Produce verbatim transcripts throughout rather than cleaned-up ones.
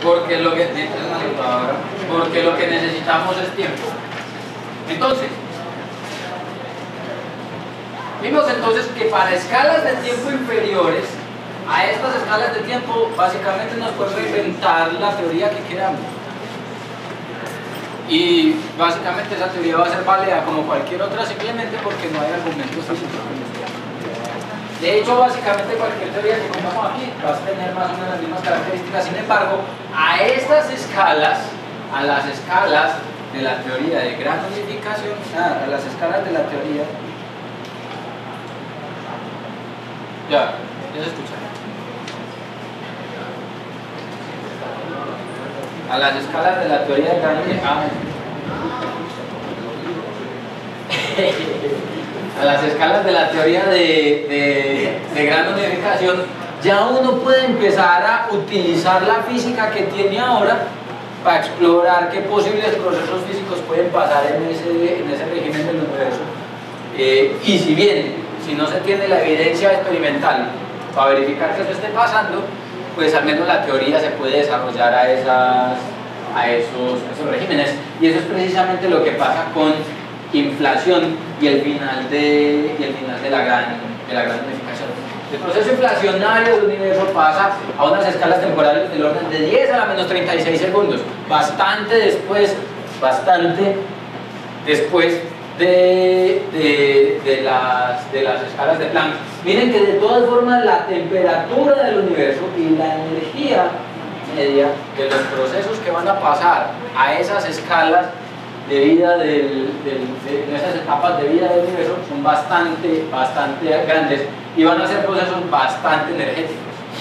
porque lo que, porque lo que necesitamos es tiempo. Entonces, vimos entonces que para escalas de tiempo inferiores a estas escalas de tiempo, básicamente nos podemos inventar la teoría que queramos. Y básicamente esa teoría va a ser válida como cualquier otra, simplemente porque no hay argumentos físicos. De hecho, básicamente cualquier teoría que pongamos aquí va a tener más o menos las mismas características. Sin embargo, a estas escalas, a las escalas de la teoría de gran unificación, a las escalas de la teoría, ya, ya se escucha. A las escalas de la teoría de gran unificación, a las escalas de la teoría de, de, de gran unificación, ya uno puede empezar a utilizar la física que tiene ahora para explorar qué posibles procesos físicos pueden pasar en ese, en ese régimen del universo. Eh, y si bien, si no se tiene la evidencia experimental para verificar que eso esté pasando, pues al menos la teoría se puede desarrollar a, esas, a esos, esos regímenes. Y eso es precisamente lo que pasa con inflación y el final de, y el final de, la, gran, de la gran unificación. El proceso inflacionario del universo pasa a unas escalas temporales del orden de diez a la menos treinta y seis segundos, bastante después, bastante después de, de, de, las, de las escalas de Planck. Miren que de todas formas la temperatura del universo y la energía media de los procesos que van a pasar a esas escalas de vida del, del, de, en esas etapas de vida del universo son bastante, bastante grandes y van a ser procesos bastante energéticos.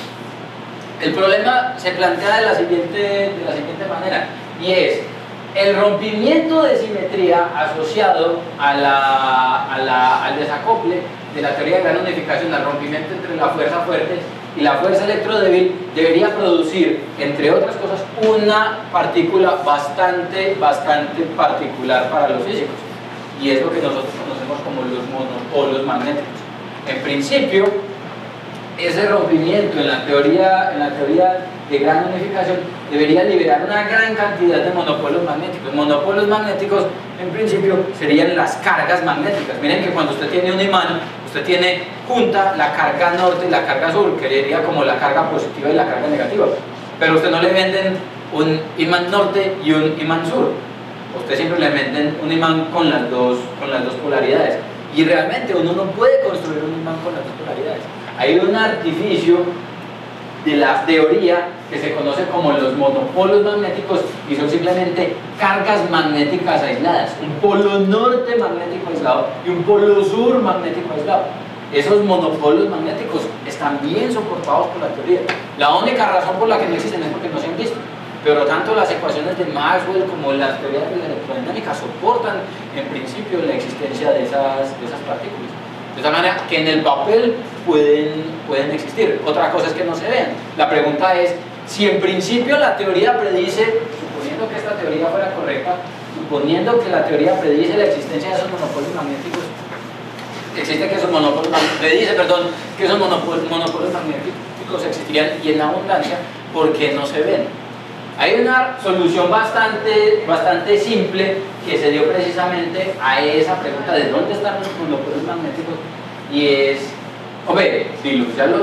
El problema se plantea de la siguiente, de la siguiente manera, y es el rompimiento de simetría asociado a la, a la, al desacople de la teoría de gran unificación, al rompimiento entre la fuerza fuerte y la fuerza electrodébil, debería producir, entre otras cosas, una partícula bastante, bastante particular para los físicos, y es lo que nosotros conocemos como los monopolos magnéticos. En principio, ese rompimiento en la teoría, en la teoría de gran unificación debería liberar una gran cantidad de monopolos magnéticos. Monopolos magnéticos, en principio, serían las cargas magnéticas. Miren que cuando usted tiene un imán, usted tiene junta la carga norte y la carga sur, que sería como la carga positiva y la carga negativa. Pero a usted no le venden un imán norte y un imán sur. A usted siempre le venden un imán con las dos, con las dos polaridades. Y realmente uno no puede construir un imán con las dos polaridades. Hay un artificio de la teoría que se conoce como los monopolos magnéticos, y son simplemente cargas magnéticas aisladas, un polo norte magnético aislado y un polo sur magnético aislado. Esos monopolos magnéticos están bien soportados por la teoría. La única razón por la que no existen es porque no se han visto, pero tanto las ecuaciones de Maxwell como las teorías de la electrodinámica soportan en principio la existencia de esas, de esas partículas. De tal manera que en el papel pueden, pueden existir. Otra cosa es que no se vean. La pregunta es, si en principio la teoría predice, suponiendo que esta teoría fuera correcta, suponiendo que la teoría predice la existencia de esos monopolios magnéticos, existe que esos monopolios, predice, perdón, que esos monopolios, monopolios magnéticos existirían y en abundancia, ¿por qué no se ven? Hay una solución bastante, bastante simple que se dio precisamente a esa pregunta de dónde están los monopolios magnéticos, y es, hombre, dilúyalos.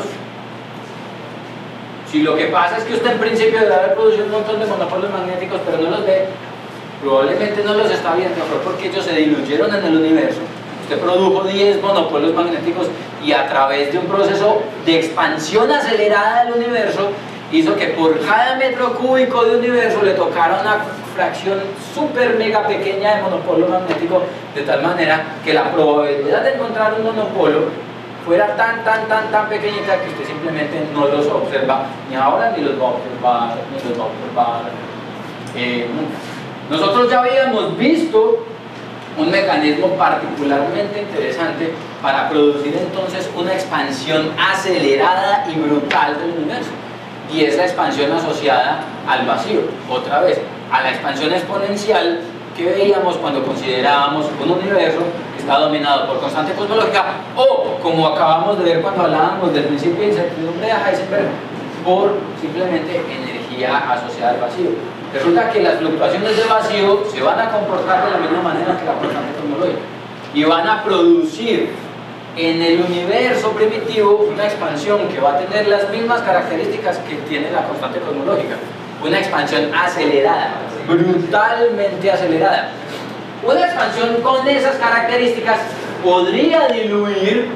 Si lo que pasa es que usted en principio debe haber producido un montón de monopolios magnéticos pero no los ve, probablemente no los está viendo, fue porque ellos se diluyeron en el universo. Usted produjo diez monopolios magnéticos y a través de un proceso de expansión acelerada del universo hizo que por cada metro cúbico de universo le tocara una fracción súper mega pequeña de monopolo magnético, de tal manera que la probabilidad de encontrar un monopolo fuera tan, tan, tan, tan pequeñita que usted simplemente no los observa ni ahora ni los va a observar, ni los va a observar eh, nunca. Nosotros ya habíamos visto un mecanismo particularmente interesante para producir entonces una expansión acelerada y brutal del universo, y es la expansión asociada al vacío, otra vez, a la expansión exponencial que veíamos cuando considerábamos un universo que está dominado por constante cosmológica, o como acabamos de ver cuando hablábamos del principio de incertidumbre de Heisenberg, por simplemente energía energía asociada al vacío. Resulta que las fluctuaciones de vacío se van a comportar de la misma manera que la constante cosmológica y van a producir en el universo primitivo una expansión que va a tener las mismas características que tiene la constante cosmológica, una expansión acelerada, brutalmente acelerada. Una expansión con esas características podría diluir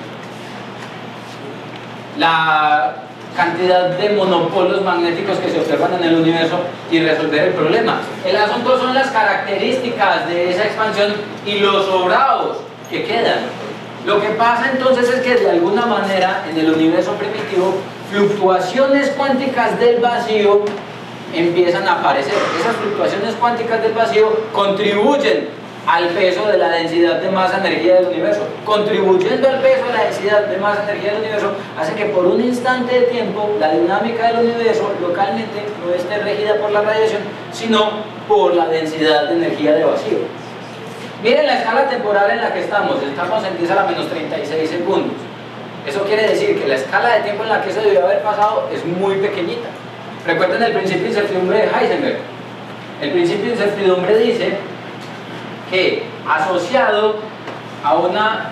la cantidad de monopolos magnéticos que se observan en el universo y resolver el problema. El asunto son las características de esa expansión y los sobrados que quedan. Lo que pasa entonces es que de alguna manera en el universo primitivo fluctuaciones cuánticas del vacío empiezan a aparecer. Esas fluctuaciones cuánticas del vacío contribuyen al peso de la densidad de masa energía del universo. Contribuyendo al peso de la densidad de masa energía del universo hace que por un instante de tiempo la dinámica del universo localmente no esté regida por la radiación, sino por la densidad de energía de vacío. Miren la escala temporal en la que estamos. Estamos en diez a la menos treinta y seis segundos. Eso quiere decir que la escala de tiempo en la que eso debió haber pasado es muy pequeñita. Recuerden el principio de incertidumbre de Heisenberg. El principio de incertidumbre dice que asociado a una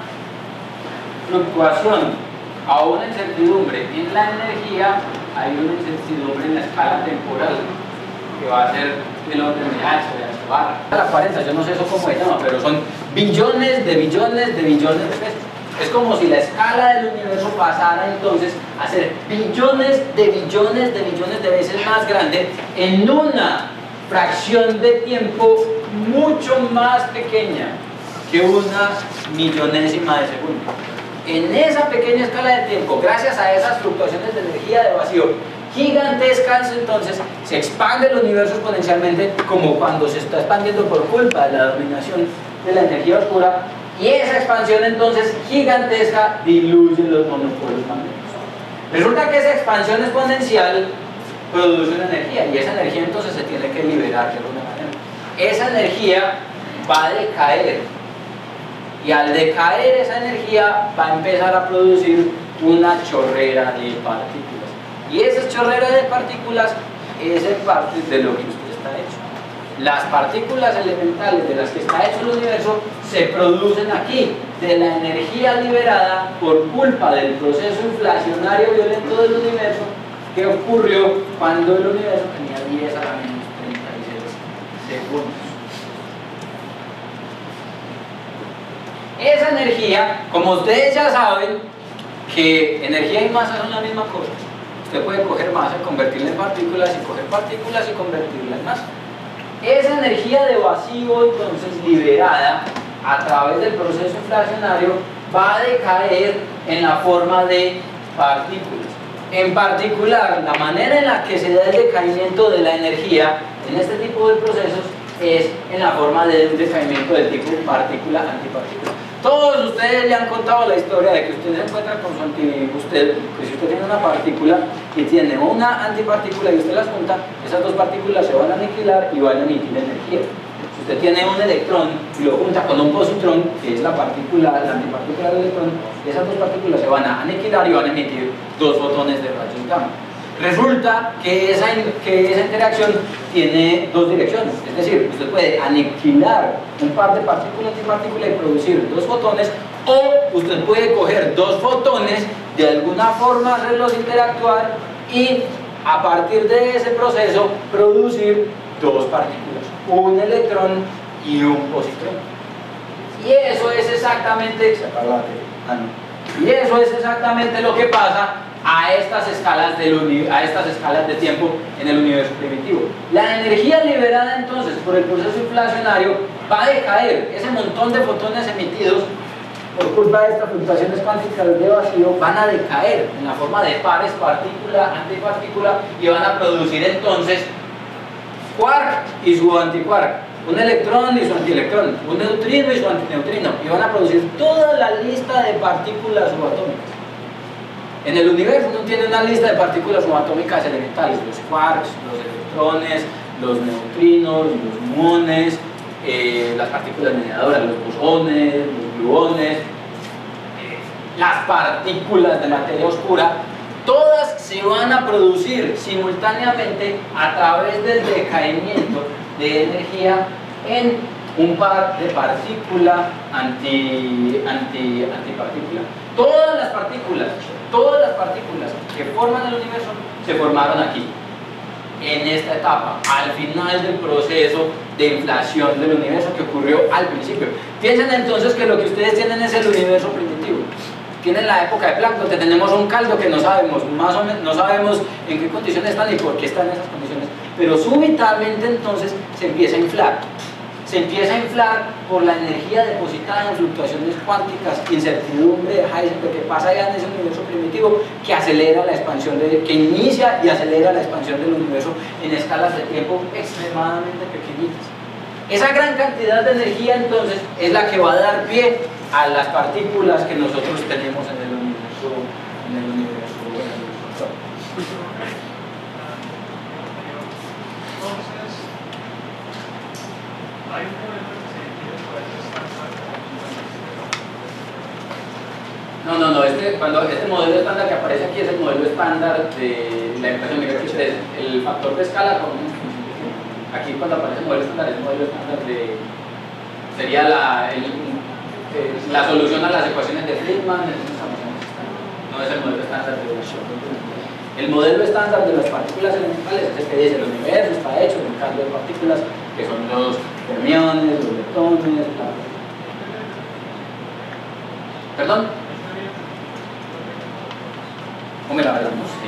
fluctuación, a una incertidumbre en la energía, hay una incertidumbre en la escala temporal que va a ser del orden de H, de H barra. A la cuarenta, yo no sé eso cómo se llama, pero son billones de billones de billones de pesos. Es como si la escala del universo pasara entonces a ser billones de billones de billones de veces más grande en una fracción de tiempo mucho más pequeña que una millonésima de segundo. En esa pequeña escala de tiempo, gracias a esas fluctuaciones de energía de vacío gigantescas, entonces se expande el universo exponencialmente, como cuando se está expandiendo por culpa de la dominación de la energía oscura, y esa expansión entonces gigantesca diluye los monopolios magnéticos. Resulta que esa expansión exponencial produce una energía, y esa energía entonces se tiene que liberar de alguna manera. Esa energía va a decaer, y al decaer esa energía va a empezar a producir una chorrera de partículas, y esa chorrera de partículas es en parte de lo que usted está hecho. Las partículas elementales de las que está hecho el universo se producen aquí, de la energía liberada por culpa del proceso inflacionario violento del universo que ocurrió cuando el universo tenía diez a la menos treinta y seis segundos. Esa energía, como ustedes ya saben que energía y masa son la misma cosa, usted puede coger masa, convertirla en partículas, y coger partículas y convertirla en masa. Esa energía de vacío entonces liberada a través del proceso inflacionario va a decaer en la forma de partículas. En particular, la manera en la que se da el decaimiento de la energía en este tipo de procesos es en la forma de un decaimiento del tipo partícula-antipartícula. Todos ustedes le han contado la historia de que usted se encuentra con su anti, usted, que si usted tiene una partícula y tiene una antipartícula y usted las junta, esas dos partículas se van a aniquilar y van a emitir energía. Si usted tiene un electrón y lo junta con un positrón, que es la partícula, la antipartícula del electrón, esas dos partículas se van a aniquilar y van a emitir dos fotones de rayos gamma. Resulta que esa, que esa interacción tiene dos direcciones, es decir, usted puede aniquilar un par de partículas antipartícula y producir dos fotones, o usted puede coger dos fotones, de alguna forma hacerlos interactuar y a partir de ese proceso producir dos partículas, un electrón y un positrón. Y eso es exactamente, y eso es exactamente lo que pasa a estas escalas del a estas escalas de tiempo en el universo primitivo. La energía liberada entonces por el proceso inflacionario va a decaer. Ese montón de fotones emitidos por culpa de estas fluctuaciones cuánticas de vacío van a decaer en la forma de pares partícula-antipartícula y van a producir entonces quark y su antiquark, un electrón y su antielectrón, un neutrino y su antineutrino, y van a producir toda la lista de partículas subatómicas. En el universo uno tiene una lista de partículas subatómicas elementales, los quarks, los electrones, los neutrinos, los muones, eh, las partículas mediadoras, los bosones, los gluones, eh, las partículas de materia oscura. todas se van a producir simultáneamente a través del decaimiento de energía en un par de partícula anti, anti, antipartícula. Todas las partículas, todas las partículas que forman el universo se formaron aquí, en esta etapa, al final del proceso de inflación del universo que ocurrió al principio. Piensen entonces que lo que ustedes tienen es el universo primitivo. Tienen la época de Planck, donde tenemos un caldo que no sabemos, más o menos, no sabemos en qué condiciones están y por qué están en esas condiciones, pero súbitamente entonces se empieza a inflar. Se empieza a inflar por la energía depositada en fluctuaciones cuánticas, incertidumbre de Heisenberg, que pasa ya en ese universo primitivo, que acelera la expansión, de, que inicia y acelera la expansión del universo en escalas de tiempo extremadamente pequeñitas. Esa gran cantidad de energía entonces es la que va a dar pie a las partículas que nosotros tenemos en el universo, en el universo, en el universo. Hay un momento que se define por eso estándar. No, no, no, este, cuando este modelo estándar que aparece aquí es el modelo estándar de la inflación microchip, es el factor de escala con aquí cuando aparece el modelo estándar es el modelo estándar de sería la, el, eh, la solución a las ecuaciones de Friedman, no es el modelo estándar de el modelo estándar de las partículas elementales es el que dice el universo está hecho de un caldo de partículas que son los fermiones, los leptones, la... ¿Perdón? ¿Cómo me la hablamos? Sí.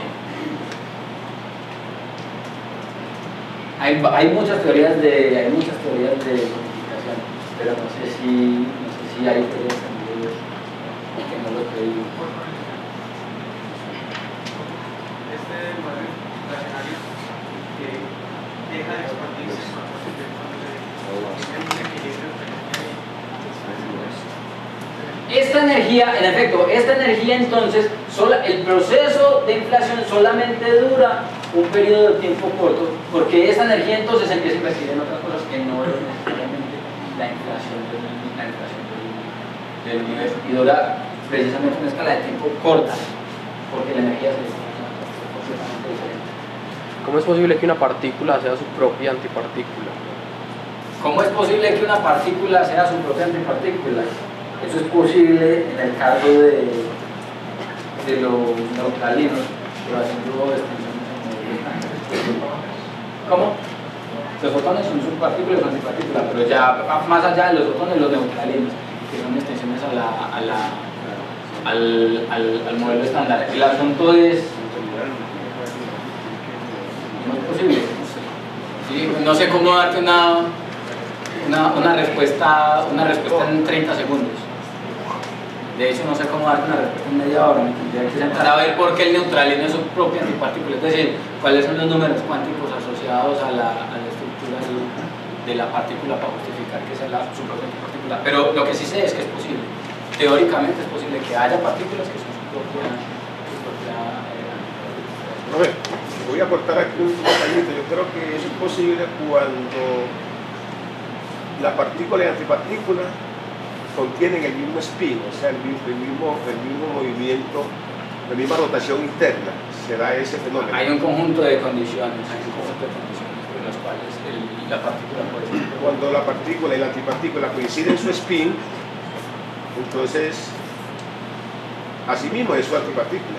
Hay, hay muchas teorías de hay muchas teorías de codificación, pero no sé si no sé si hay teorías que no lo creí. Este modelo racional que deja de expandirse cuando se esta energía, en efecto, esta energía entonces, sola, el proceso de inflación solamente dura un periodo de tiempo corto, porque esa energía entonces empieza a invertir en otras cosas que no es necesariamente la inflación del, la inflación del, del universo, y dura precisamente una escala de tiempo corta, porque la energía se desplaza completamente diferente. ¿Cómo es posible que una partícula sea su propia antipartícula? ¿Cómo es posible que una partícula sea su propia antipartícula? Eso es posible en el caso de, de los neutralinos, pero haciendo extensiones en el... ¿Cómo? Los fotones son subpartículas o antipartículas, pero ya más allá de los fotones, los neutralinos, que son extensiones a la, a la, al, al, al modelo estándar. El asunto es... No es posible, no sé. Sí, no sé cómo darte una, una, una, respuesta, una respuesta en treinta segundos. De hecho, no sé cómo darte una respuesta en media hora. Me tendría que sentar a ver por qué el neutralino es su propia antipartícula. Es decir, cuáles son los números cuánticos asociados a la, a la estructura de la partícula para justificar que sea la, su propia antipartícula. Pero lo que sí sé es que es posible. Teóricamente es posible que haya partículas que son su propia, su propia eh, A ver, voy a aportar aquí un detallito. Yo creo que eso es posible cuando la partícula y la antipartícula contienen el mismo spin, o sea, el mismo, el mismo, el mismo movimiento, la misma rotación interna. Se da ese fenómeno. Hay un conjunto de condiciones, hay un conjunto de condiciones por las cuales el, la partícula puede ser. Cuando la partícula y la antipartícula coinciden en su spin, entonces, asimismo es su antipartícula.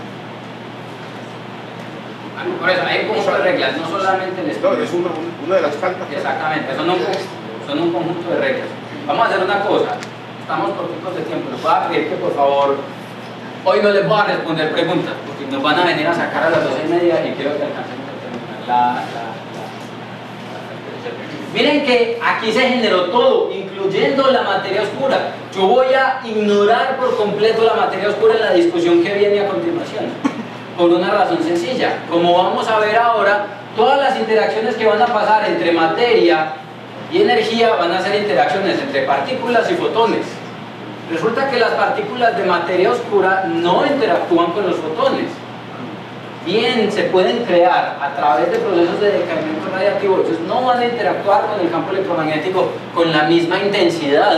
Por eso hay un conjunto de reglas, no solamente el spin. No, es una, una de las tantas. Exactamente, son un, son un conjunto de reglas. Vamos a hacer una cosa, estamos cortitos de tiempo, les voy a pedir que por favor, hoy no les voy a responder preguntas, porque nos van a venir a sacar a las doce y media y quiero que alcancemos a terminar la, la, la, la Miren que aquí se generó todo, incluyendo la materia oscura. Yo voy a ignorar por completo la materia oscura en la discusión que viene a continuación, por una razón sencilla. Como vamos a ver ahora, todas las interacciones que van a pasar entre materia y energía van a ser interacciones entre partículas y fotones. Resulta que las partículas de materia oscura no interactúan con los fotones. Bien, se pueden crear a través de procesos de decaimiento radiactivo, ellos no van a interactuar con el campo electromagnético con la misma intensidad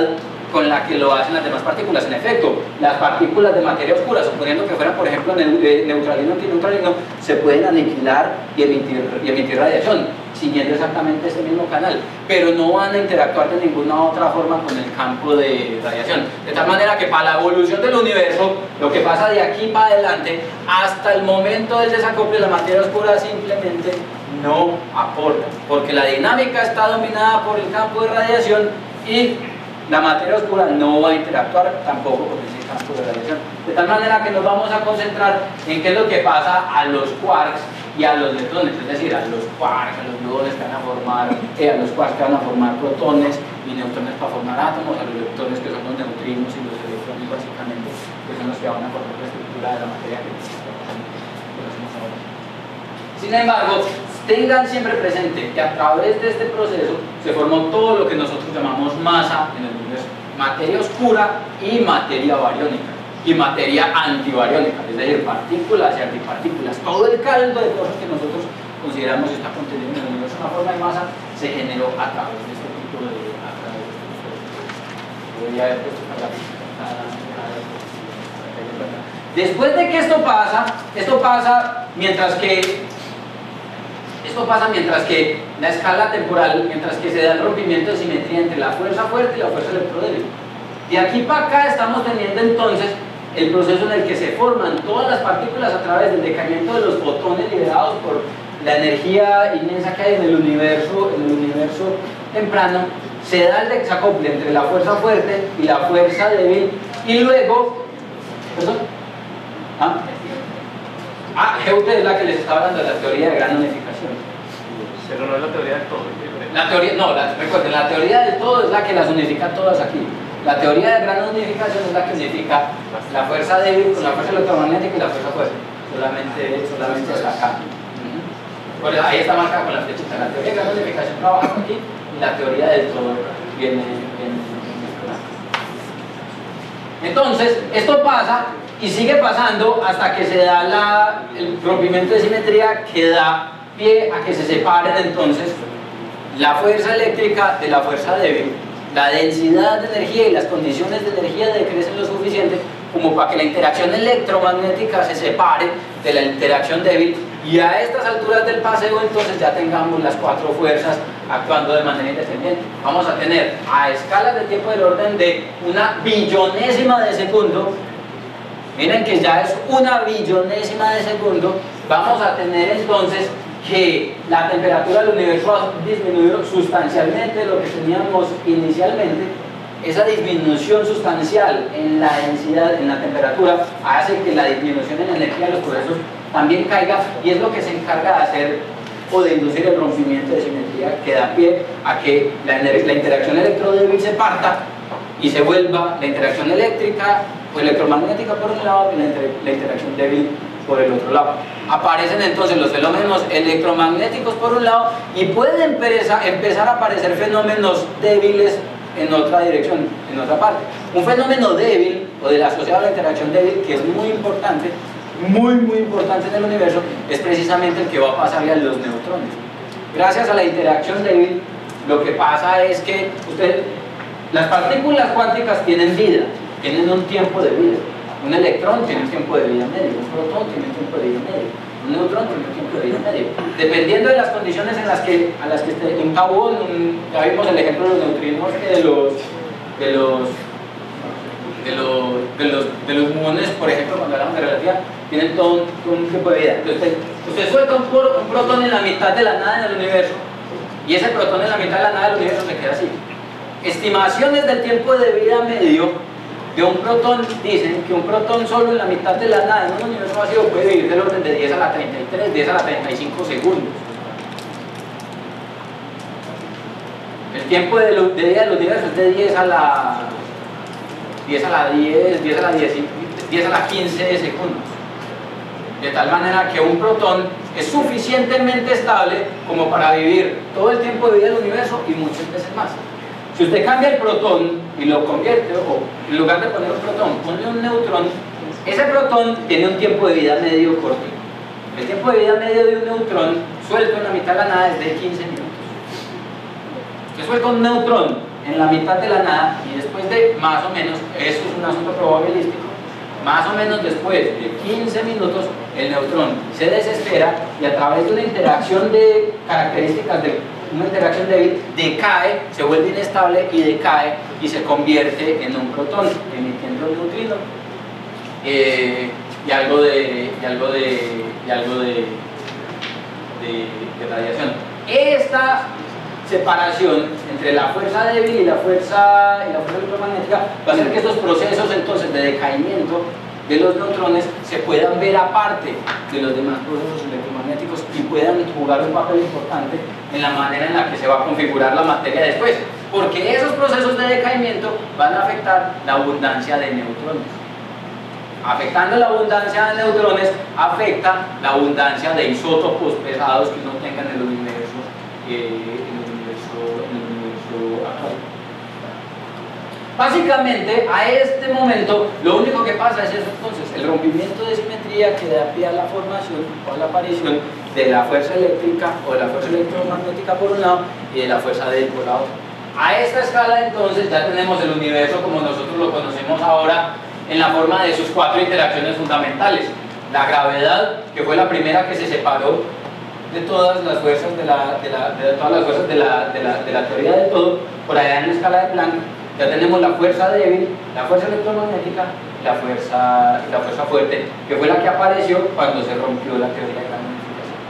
con la que lo hacen las demás partículas. En efecto, las partículas de materia oscura, suponiendo que fueran, por ejemplo, neu- eh, neutralino antineutralino, se pueden aniquilar y emitir, y emitir radiación, siguiendo exactamente ese mismo canal, pero no van a interactuar de ninguna otra forma con el campo de radiación. De tal manera que para la evolución del universo, lo que pasa de aquí para adelante, hasta el momento del desacople, la materia oscura simplemente no aporta, porque la dinámica está dominada por el campo de radiación y la materia oscura no va a interactuar tampoco con ese campo de radiación. De tal manera que nos vamos a concentrar en qué es lo que pasa a los quarks y a los leptones, es decir, a los quarks, a los gluones que van a formar, eh, a los quarks que van a formar protones y neutrones para formar átomos, a los leptones que son los neutrinos y los electrones básicamente, que son los que van a formar la estructura de la materia que conocemos ahora. Sin embargo, tengan siempre presente que a través de este proceso se formó todo lo que nosotros llamamos masa en el universo, materia oscura y materia bariónica, y materia antibariónica, es decir, partículas y antipartículas. Todo el caldo de cosas que nosotros consideramos está contenido en el universo en una forma de masa se generó a través de este tipo de... A través de este tipo de Voy a ver esto para la... Después de que esto pasa, esto pasa mientras que Esto pasa mientras que la escala temporal, mientras que se da el rompimiento de simetría entre la fuerza fuerte y la fuerza electrodébil. De aquí para acá estamos teniendo entonces el proceso en el que se forman todas las partículas a través del decaimiento de los fotones liberados por la energía inmensa que hay en el universo, en el universo temprano. Se da el desacople entre la fuerza fuerte y la fuerza débil y luego... ¿Perdón? ¿Ah? Ah, G U T es la que les estaba hablando de la teoría de gran unificación. Pero no es la teoría del todo. La teoría, no, la, recuerden, la teoría del todo es la que las unifica todas aquí. La teoría de gran unificación es la que unifica la fuerza débil con la fuerza electromagnética y la fuerza fuerte. Solamente, solamente está acá. Uh-huh. Por eso, ahí está marcada con la flechita. La teoría de gran unificación trabaja aquí y la teoría del todo viene, viene, viene. Entonces, esto pasa y sigue pasando hasta que se da la, el rompimiento de simetría que da pie a que se separen entonces la fuerza eléctrica de la fuerza débil. La densidad de energía y las condiciones de energía decrecen lo suficiente como para que la interacción electromagnética se separe de la interacción débil, y a estas alturas del paseo entonces ya tengamos las cuatro fuerzas actuando de manera independiente. Vamos a tener a escalas de tiempo del orden de una billonésima de segundo. Miren que ya es una billonésima de segundo. Vamos a tener entonces que la temperatura del universo ha disminuido sustancialmente de lo que teníamos inicialmente. Esa disminución sustancial en la densidad, en la temperatura, hace que la disminución en la energía de los procesos también caiga, y es lo que se encarga de hacer o de inducir el rompimiento de simetría que da pie a que la, la interacción electrodébil se parta y se vuelva la interacción eléctrica o electromagnética por un lado y la, inter la interacción débil por el otro lado. Aparecen entonces los fenómenos electromagnéticos por un lado y pueden empezar a aparecer fenómenos débiles en otra dirección, en otra parte. Un fenómeno débil o del asociado a la interacción débil, que es muy importante, muy muy importante en el universo, es precisamente el que va a pasar a los neutrones. Gracias a la interacción débil, lo que pasa es que usted, las partículas cuánticas tienen vida, tienen un tiempo de vida. Un electrón tiene un tiempo de vida medio, un protón tiene un tiempo de vida medio, un neutrón tiene un tiempo de vida medio. Dependiendo de las condiciones en las que, a las que esté un cabo, un, ya vimos el ejemplo de los neutrinos, de los, de los, de los, de los, de los muones, por ejemplo, cuando hablamos de relatividad, tienen todo un, un tiempo de vida. Entonces, usted, usted suelta un, un protón en la mitad de la nada en el universo, y ese protón en la mitad de la nada del universo se queda así. Estimaciones del tiempo de vida medio de un protón dicen que un protón solo en la mitad de la nada en un universo vacío puede vivir del orden de diez a la treinta y tres, diez a la treinta y cinco segundos. El tiempo de, lo, de vida del universo es de diez a la diez a la diez, diez a la diez, diez a la quince segundos. De tal manera que un protón es suficientemente estable como para vivir todo el tiempo de vida del universo y muchas veces más. Si usted cambia el protón y lo convierte, o en lugar de poner un protón, ponle un neutrón, ese protón tiene un tiempo de vida medio cortito. El tiempo de vida medio de un neutrón suelto en la mitad de la nada es de quince minutos. Usted suelta un neutrón en la mitad de la nada y después después de más o menos, eso es un asunto probabilístico, más o menos después de quince minutos, el neutrón se desespera y a través de una interacción de características de una interacción débil, decae, se vuelve inestable y decae y se convierte en un protón, emitiendo un neutrino eh, y algo de, y algo de, y algo de, de, de radiación. Esta separación entre la fuerza débil y la fuerza, y la fuerza electromagnética va a hacer que estos procesos entonces de decaimiento de los neutrones se puedan ver aparte de los demás procesos electromagnéticos y puedan jugar un papel importante en la manera en la que se va a configurar la materia después, porque esos procesos de decaimiento van a afectar la abundancia de neutrones. Afectando la abundancia de neutrones, afecta la abundancia de isótopos pesados que uno tenga en el universo, eh, en el universo, en el universo actual. Básicamente, a este momento, lo único que pasa es eso, entonces, el rompimiento de simetría que da pie a la formación o a la aparición de la fuerza eléctrica o de la fuerza electromagnética por un lado y de la fuerza débil por la otra. A esta escala, entonces, ya tenemos el universo como nosotros lo conocemos ahora en la forma de sus cuatro interacciones fundamentales. La gravedad, que fue la primera que se separó de todas las fuerzas de la, de la, de todas las fuerzas de la, de la, de la teoría del todo, por allá en la escala de Planck. Ya tenemos la fuerza débil, la fuerza electromagnética y la fuerza, la fuerza fuerte, que fue la que apareció cuando se rompió la teoría de la unificación.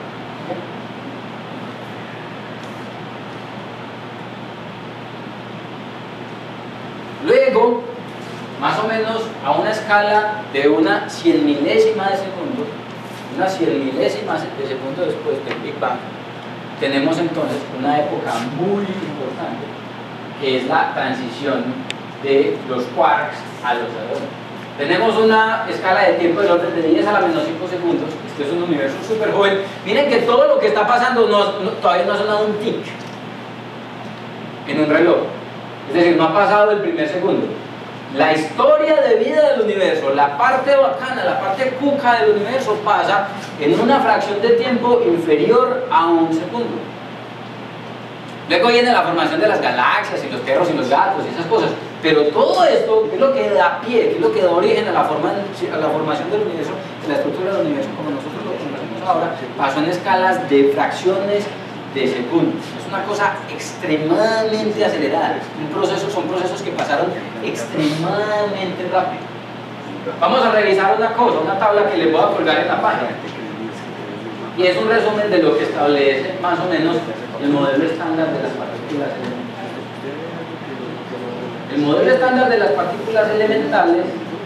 Luego, más o menos a una escala de una cien milésima de segundo, una cien milésima de segundo después del Big Bang, tenemos entonces una época muy importante, que es la transición de los quarks a los hadrones. Tenemos una escala de tiempo del orden de diez a la menos cinco segundos. Este es un universo súper joven. Miren que todo lo que está pasando no, no, todavía no ha sonado un tic en un reloj. Es decir, no ha pasado el primer segundo. La historia de vida del universo, la parte bacana, la parte cuca del universo pasa en una fracción de tiempo inferior a un segundo. Luego viene la formación de las galaxias y los perros y los gatos y esas cosas. Pero todo esto, que es lo que da pie, que es lo que da origen a la, forma, a la formación del universo, de la estructura del universo como nosotros lo conocemos ahora, pasó en escalas de fracciones de segundos. Es una cosa extremadamente acelerada. Un proceso, son procesos que pasaron extremadamente rápido. Vamos a revisar una cosa, una tabla que les voy a colgar en la página. Y es un resumen de lo que establece más o menos el modelo estándar de las partículas elementales. El modelo estándar de las partículas elementales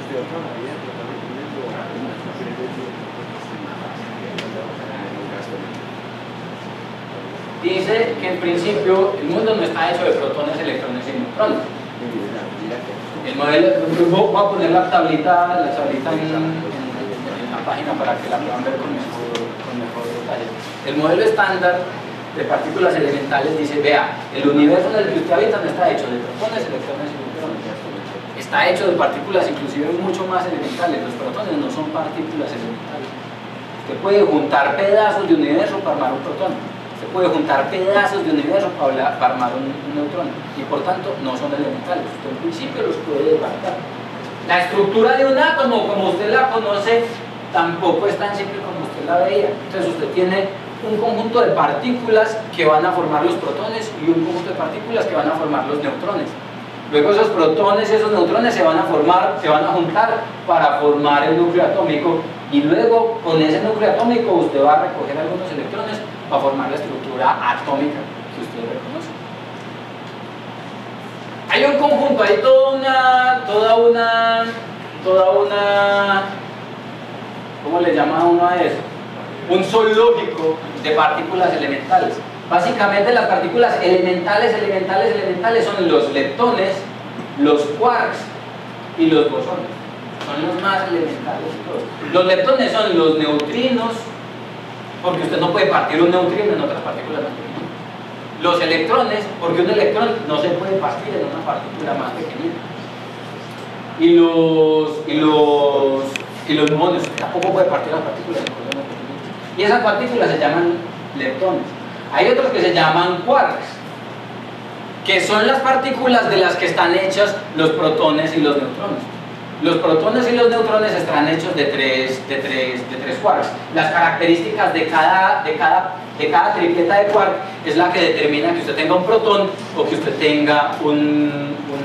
dice que en principio el mundo no está hecho de protones, electrones y neutrones. El modelo, voy a poner la tablita, la tablita en, en, en la página para que la puedan ver con mejor, con mejor detalle. El modelo estándar de partículas elementales dice, vea, el universo en el que usted habita no está hecho de protones, electrones y neutrones. Está hecho de partículas inclusive mucho más elementales. Los protones no son partículas elementales. Usted puede juntar pedazos de universo para armar un protón. Usted puede juntar pedazos de universo para, para armar un, un neutrón. Y por tanto no son elementales. Usted en principio los puede desbarcar. La estructura de un átomo, como usted la conoce, tampoco es tan simple como usted la veía. Entonces usted tiene un conjunto de partículas que van a formar los protones y un conjunto de partículas que van a formar los neutrones. Luego esos protones y esos neutrones se van a formar, se van a juntar para formar el núcleo atómico, y luego con ese núcleo atómico usted va a recoger algunos electrones para formar la estructura atómica que usted reconoce. Hay un conjunto, hay toda una, toda una, toda una, ¿cómo le llama uno a eso? Un zoológico de partículas elementales. Básicamente las partículas elementales, elementales, elementales son los leptones, los quarks y los bosones. Son los más elementales de todos. Los leptones son los neutrinos, porque usted no puede partir un neutrino en otras partículas más pequeñas. Los electrones, porque un electrón no se puede partir en una partícula más pequeñita. Y los, y los, y los muones, tampoco puede partir las partículas en cosas más pequeñitas. Y esas partículas se llaman leptones. Hay otros que se llaman quarks. que son las partículas de las que están hechas los protones y los neutrones. Los protones y los neutrones están hechos de tres, de tres, de tres quarks. Las características de cada, de, cada, de cada tripleta de quark es la que determina que usted tenga un protón o que usted tenga un, un,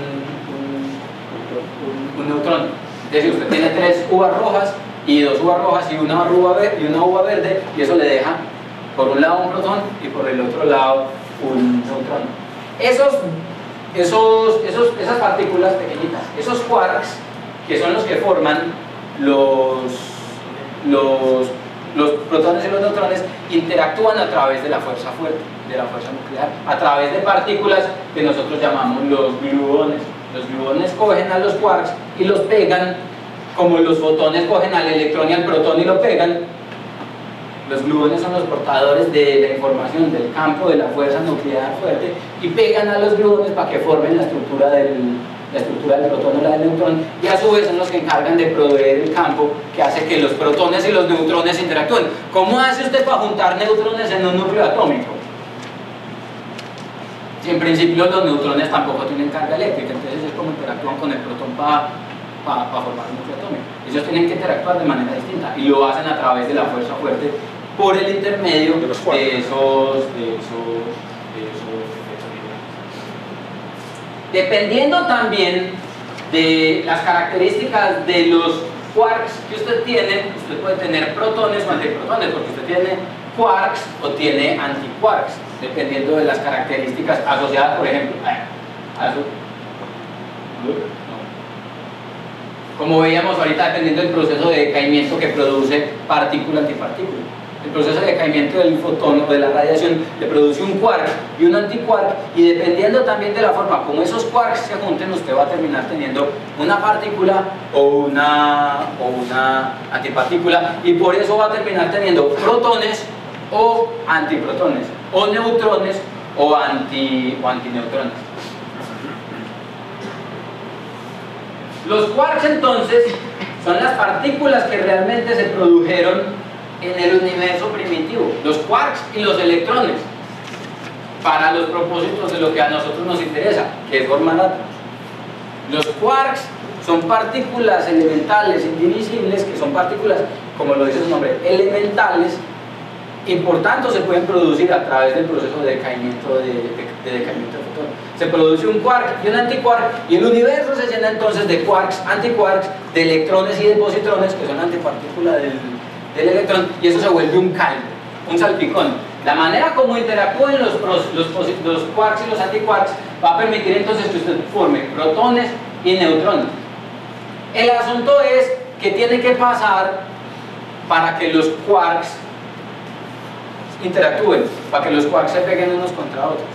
un, un neutrón. Es decir, usted tiene tres uvas rojas y dos uvas rojas y una uva, verde, y una uva verde, y eso le deja por un lado un protón y por el otro lado un neutrón. Esos, esos, esos, esas partículas pequeñitas, esos quarks, que son los que forman los, los, los protones y los neutrones, interactúan a través de la fuerza fuerte, de la fuerza nuclear, a través de partículas que nosotros llamamos los gluones. Los gluones cogen a los quarks y los pegan, como los fotones cogen al electrón y al protón y lo pegan. Los gluones son los portadores de la información del campo de la fuerza nuclear fuerte y pegan a los gluones para que formen la estructura del la estructura del protón o la del neutrón, y a su vez son los que encargan de proveer el campo que hace que los protones y los neutrones interactúen. ¿Cómo hace usted para juntar neutrones en un núcleo atómico? Si en principio los neutrones tampoco tienen carga eléctrica, entonces es como interactúan con el protón para pa, pa formar un núcleo atómico. Ellos tienen que interactuar de manera distinta y lo hacen a través de la fuerza fuerte por el intermedio de, los de esos... De esos, de esos Dependiendo también de las características de los quarks que usted tiene, usted puede tener protones o antiprotones, porque usted tiene quarks o tiene antiquarks, dependiendo de las características asociadas, por ejemplo, a eso. Como veíamos ahorita, dependiendo del proceso de decaimiento que produce partícula-antipartícula. El proceso de decaimiento del fotón o de la radiación le produce un quark y un antiquark, y dependiendo también de la forma como esos quarks se junten, usted va a terminar teniendo una partícula o una, o una antipartícula, y por eso va a terminar teniendo protones o antiprotones, o neutrones o, anti, o antineutrones. Los quarks entonces son las partículas que realmente se produjeron en el universo primitivo, los quarks y los electrones, para los propósitos de lo que a nosotros nos interesa, que es formar átomos. Los quarks son partículas elementales indivisibles, que son partículas, como lo dice su nombre, elementales, y por tanto se pueden producir a través del proceso de decaimiento de, de, de decaimiento del fotón. Se produce un quark y un antiquark, y el universo se llena entonces de quarks, antiquarks, de electrones y de positrones, que son antipartículas del del electrón, y eso se vuelve un caldo, un salpicón. La manera como interactúen los, los, los quarks y los antiquarks va a permitir entonces que usted forme protones y neutrones. El asunto es que tiene que pasar para que los quarks interactúen, para que los quarks se peguen unos contra otros.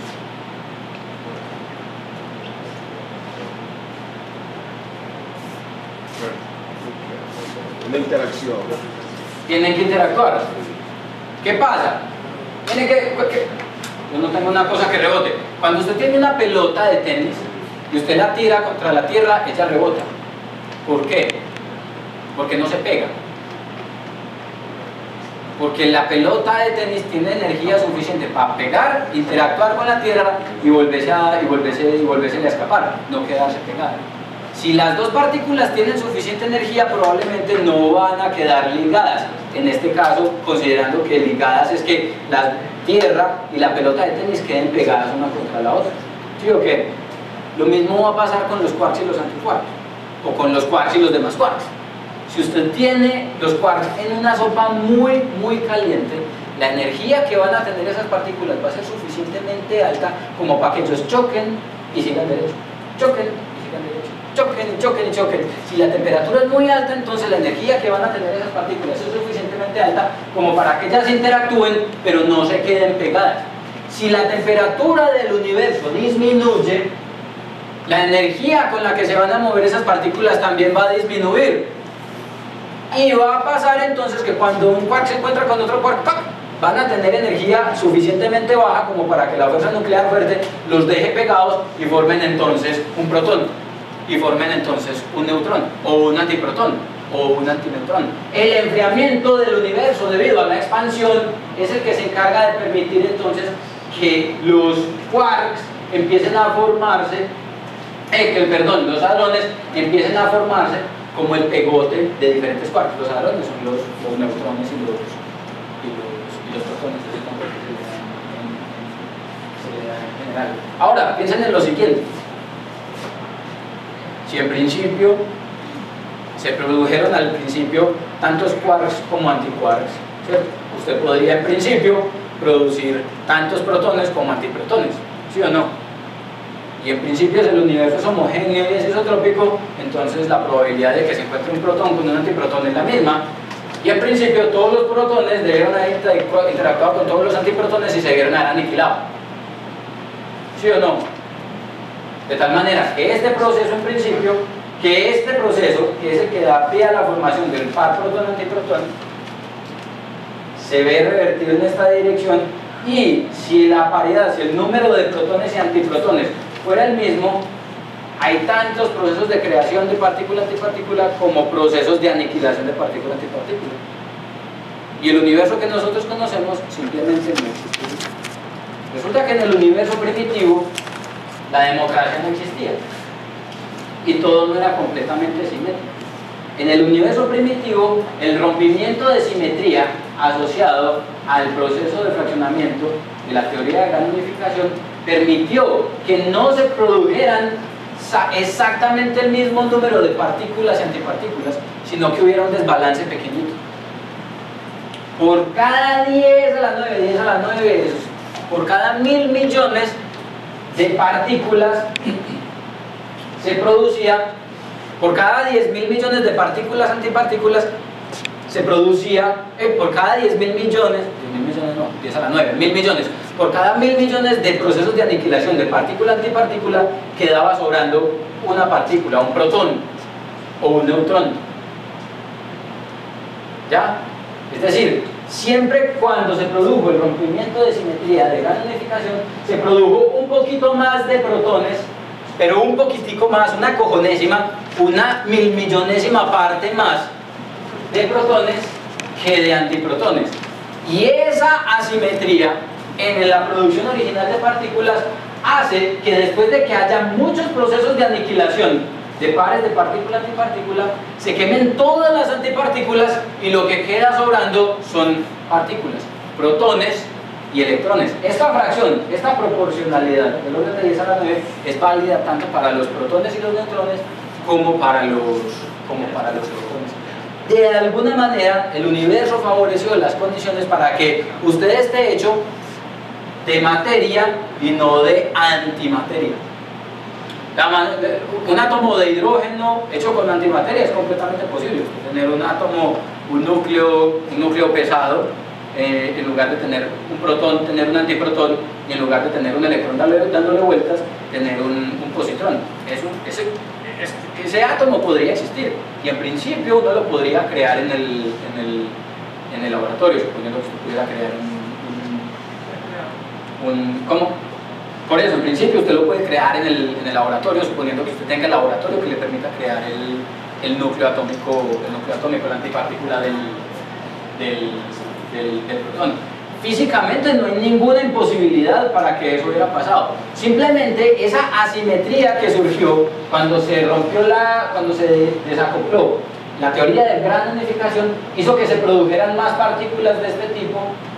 Una interacción. Tienen que interactuar. ¿Qué pasa? Tiene que, que, yo no tengo una cosa que rebote. Cuando usted tiene una pelota de tenis y usted la tira contra la tierra, ella rebota. ¿Por qué? Porque no se pega. Porque la pelota de tenis tiene energía suficiente para pegar, interactuar con la tierra y volverse a, y volverse, y volverse a escapar, no quedarse pegada. Si las dos partículas tienen suficiente energía, probablemente no van a quedar ligadas. En este caso, considerando que ligadas es que la tierra y la pelota de tenis queden pegadas una contra la otra. ¿Sí o qué? Lo mismo va a pasar con los quarks y los antiquarks, o con los quarks y los demás quarks. Si usted tiene los quarks en una sopa muy, muy caliente, la energía que van a tener esas partículas va a ser suficientemente alta como para que ellos choquen y sigan derecho. Choquen y sigan derecho. Choquen y choquen y choquen. Si la temperatura es muy alta, entonces la energía que van a tener esas partículas es suficientemente alta como para que ellas interactúen, pero no se queden pegadas. Si la temperatura del universo disminuye, la energía con la que se van a mover esas partículas también va a disminuir. Y va a pasar entonces que cuando un quark se encuentra con otro quark, ¡pac!, van a tener energía suficientemente baja como para que la fuerza nuclear fuerte los deje pegados y formen entonces un protón. Y formen entonces un neutrón, o un antiprotón, o un antineutrón. El enfriamiento del universo debido a la expansión es el que se encarga de permitir entonces que los quarks empiecen a formarse, eh, que, perdón, los hadrones empiecen a formarse como el pegote de diferentes quarks. Los hadrones son los, los neutrones y los, y los, y los protones, ese nombre que se le da en, en, se le da en general. Ahora, piensen en lo siguiente. Si en principio se produjeron al principio tantos quarks como antiquarks, ¿cierto? Usted podría en principio producir tantos protones como antiprotones, ¿sí o no? Y en principio si el universo es homogéneo y es isotrópico, entonces la probabilidad de que se encuentre un protón con un antiprotón es la misma, y en principio todos los protones debieron haber interactuado con todos los antiprotones y se debieron haber aniquilado, ¿sí o no? De tal manera que este proceso en principio, que este proceso, que es el que da pie a la formación del par protón-antiprotón, se ve revertido en esta dirección, y si la paridad, si el número de protones y antiprotones fuera el mismo, hay tantos procesos de creación de partícula-antipartícula como procesos de aniquilación de partícula-antipartícula. Y el universo que nosotros conocemos simplemente no existe. Resulta que en el universo primitivo la democracia no existía y todo no era completamente simétrico. En el universo primitivo, el rompimiento de simetría asociado al proceso de fraccionamiento de la teoría de gran unificación permitió que no se produjeran exactamente el mismo número de partículas y antipartículas, sino que hubiera un desbalance pequeñito. Por cada diez a la nueve, diez a la nueve, por cada mil millones de partículas se producía, por cada diez mil millones de partículas antipartículas se producía, eh, por cada diez mil millones, diez mil millones no, diez a la nueve, mil millones, por cada mil millones de procesos de aniquilación de partícula antipartícula quedaba sobrando una partícula, un protón o un neutrón. ¿Ya? Es decir, siempre cuando se produjo el rompimiento de simetría de gran unificación, se produjo un poquito más de protones, pero un poquitico más, una cojonésima, una mil millonésima parte más de protones que de antiprotones. Y esa asimetría en la producción original de partículas hace que después de que haya muchos procesos de aniquilación de pares de partícula-antipartícula, se quemen todas las antipartículas y lo que queda sobrando son partículas, protones y electrones. Esta fracción, esta proporcionalidad del orden de diez a la nueve es válida tanto para los protones y los neutrones como para los, como para los electrones. De alguna manera, el universo favoreció las condiciones para que usted esté hecho de materia y no de antimateria. Un átomo de hidrógeno hecho con antimateria es completamente posible. Tener un átomo, un núcleo, un núcleo pesado, eh, en lugar de tener un protón, tener un antiprotón, y en lugar de tener un electrón dándole, dándole vueltas, tener un, un positrón. Es un, ese, es, ese átomo podría existir, y en principio uno lo podría crear en el, en el, en el laboratorio, suponiendo que se pudiera crear un, un, un ¿cómo? Por eso, en principio usted lo puede crear en el, en el laboratorio, suponiendo que usted tenga el laboratorio que le permita crear el, el núcleo atómico, el núcleo atómico, la antipartícula del, del, del, del protón. Físicamente no hay ninguna imposibilidad para que eso hubiera pasado. Simplemente esa asimetría que surgió cuando se rompió la, cuando se desacopló la teoría de gran unificación hizo que se produjeran más partículas de este tipo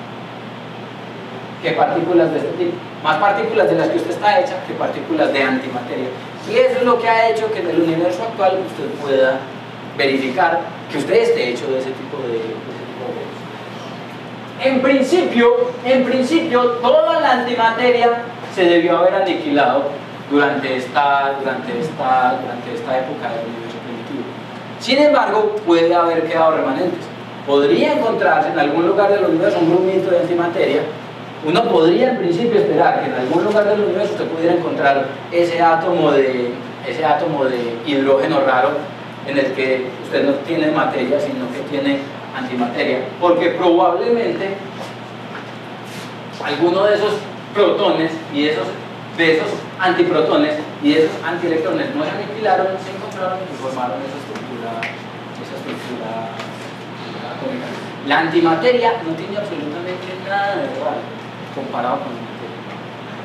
que partículas de este tipo. Más partículas de las que usted está hecha que partículas de antimateria. Y eso es lo que ha hecho que en el universo actual usted pueda verificar que usted esté hecho de ese tipo de, de, ese tipo de cosas. En principio, en principio, toda la antimateria se debió haber aniquilado durante esta, durante esta, durante esta época del universo primitivo. Sin embargo, puede haber quedado remanentes. Podría encontrarse en algún lugar del universo un grupito de antimateria. Uno podría en principio esperar que en algún lugar del universo usted pudiera encontrar ese átomo de, ese átomo de hidrógeno raro en el que usted no tiene materia, sino que tiene antimateria, porque probablemente alguno de esos protones y esos, de esos antiprotones y de esos antielectrones no se aniquilaron, se encontraron y formaron esa estructura, esa estructura atómica. La antimateria no tiene absolutamente nada de raro comparado con la materia.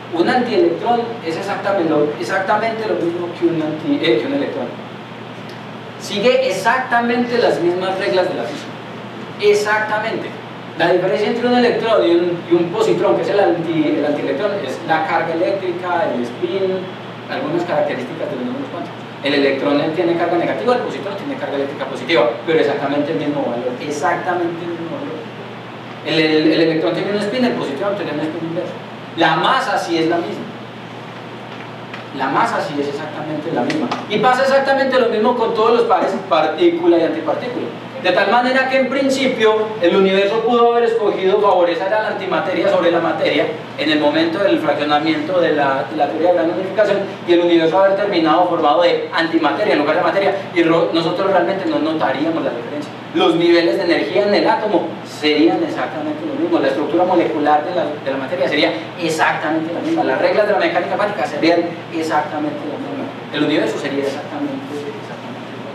Un antielectrón es exactamente lo, exactamente lo mismo que un, anti, eh, que un electrón. Sigue exactamente las mismas reglas de la física. Exactamente. La diferencia entre un electrón y un, y un positrón, que es el, anti, el antielectrón, es la carga eléctrica, el spin, algunas características de los números cuánticos. El electrón tiene carga negativa, el positrón tiene carga eléctrica positiva, pero exactamente el mismo valor. Exactamente el mismo valor. El, el, el electrón tiene un spin, el positrón tiene un spin inverso. La masa sí es la misma. La masa sí es exactamente la misma. Y pasa exactamente lo mismo con todos los pares partícula y antipartícula. De tal manera que en principio el universo pudo haber escogido favorecer a la antimateria sobre la materia en el momento del fraccionamiento de la, de la teoría de gran unificación, y el universo haber terminado formado de antimateria en lugar de materia, y nosotros realmente no notaríamos la diferencia. Los niveles de energía en el átomo serían exactamente lo mismo, la estructura molecular de la, de la materia sería exactamente la misma, las reglas de la mecánica cuántica serían exactamente las mismas, el universo sería exactamente, exactamente igual.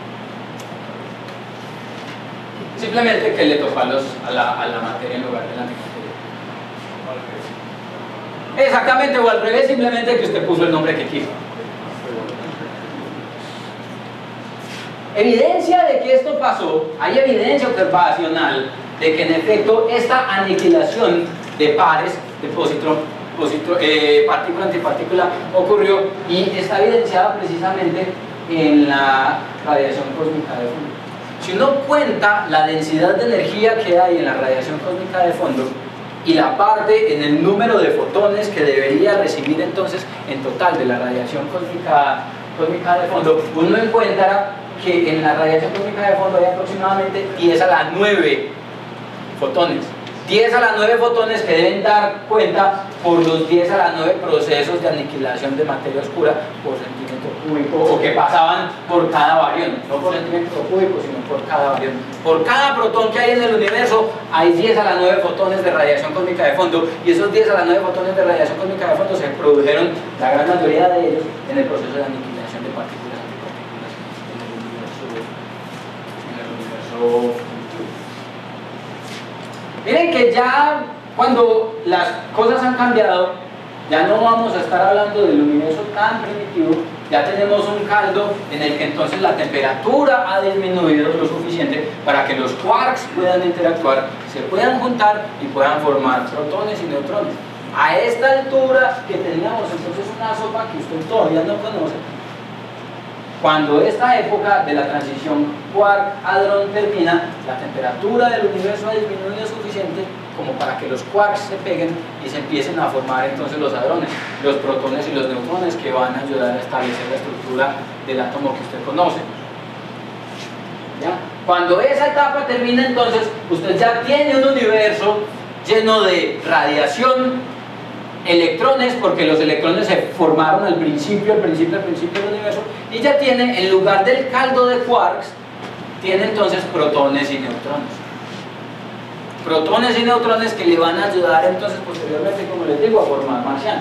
Simplemente que le tocó a, los, a, la, a la materia en lugar de la antimateria. Exactamente, o al revés, simplemente que usted puso el nombre que quiso. Evidencia de que esto pasó, hay evidencia observacional de que en efecto esta aniquilación de pares de positrón, positrón, eh, partícula antipartícula ocurrió, y está evidenciada precisamente en la radiación cósmica de fondo. Si uno cuenta la densidad de energía que hay en la radiación cósmica de fondo y la parte en el número de fotones que debería recibir entonces en total de la radiación cósmica, cósmica de fondo, uno encuentra que en la radiación cósmica de fondo hay aproximadamente diez a la nueve fotones. diez a la nueve fotones que deben dar cuenta por los diez a la nueve procesos de aniquilación de materia oscura por centímetro cúbico, o que pasaban por cada barión, no por centímetro cúbico, sino por cada barión. Por cada protón que hay en el universo hay diez a la nueve fotones de radiación cósmica de fondo, y esos diez a la nueve fotones de radiación cósmica de fondo se produjeron, la gran mayoría de ellos, en el proceso de aniquilación de partículas antipartículas en el universo, en el universo. Miren que ya cuando las cosas han cambiado, ya no vamos a estar hablando del universo tan primitivo, ya tenemos un caldo en el que entonces la temperatura ha disminuido lo suficiente para que los quarks puedan interactuar, se puedan juntar y puedan formar protones y neutrones. A esta altura que teníamos entonces una sopa que usted todavía no conoce, cuando esta época de la transición quark-hadrón termina, la temperatura del universo ha disminuido suficiente como para que los quarks se peguen y se empiecen a formar entonces los hadrones, los protones y los neutrones, que van a ayudar a establecer la estructura del átomo que usted conoce. ¿Ya? Cuando esa etapa termina, entonces usted ya tiene un universo lleno de radiación, electrones, porque los electrones se formaron al principio, al principio, al principio del universo, y ya tiene, en lugar del caldo de quarks, tiene entonces protones y neutrones. Protones y neutrones que le van a ayudar entonces posteriormente, como les digo, a formar marcianos.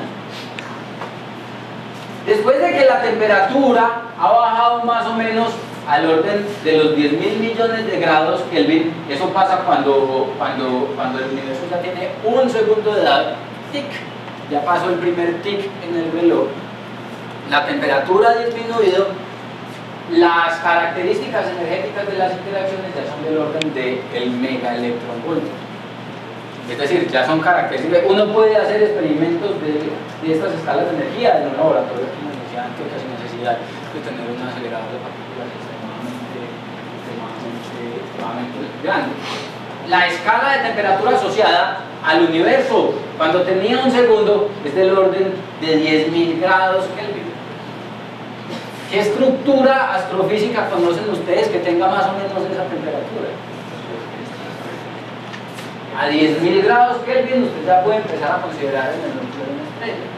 Después de que la temperatura ha bajado más o menos al orden de los diez mil millones de grados Kelvin, eso pasa cuando, cuando, cuando el universo ya tiene un segundo de edad, tic, ya pasó el primer tic en el reloj, la temperatura ha disminuido, las características energéticas de las interacciones ya son del orden del megaelectronvoltio. Es decir, ya son características. Uno puede hacer experimentos de, de estas escalas de energía en un laboratorio aquí en la Universidad de Antioquia sin necesidad de tener un acelerador de partículas extremadamente, extremadamente, extremadamente grande. La escala de temperatura asociada al universo, cuando tenía un segundo, es del orden de diez mil grados Kelvin. ¿Qué estructura astrofísica conocen ustedes que tenga más o menos esa temperatura? A diez mil grados Kelvin usted ya puede empezar a considerar el núcleo de una estrella.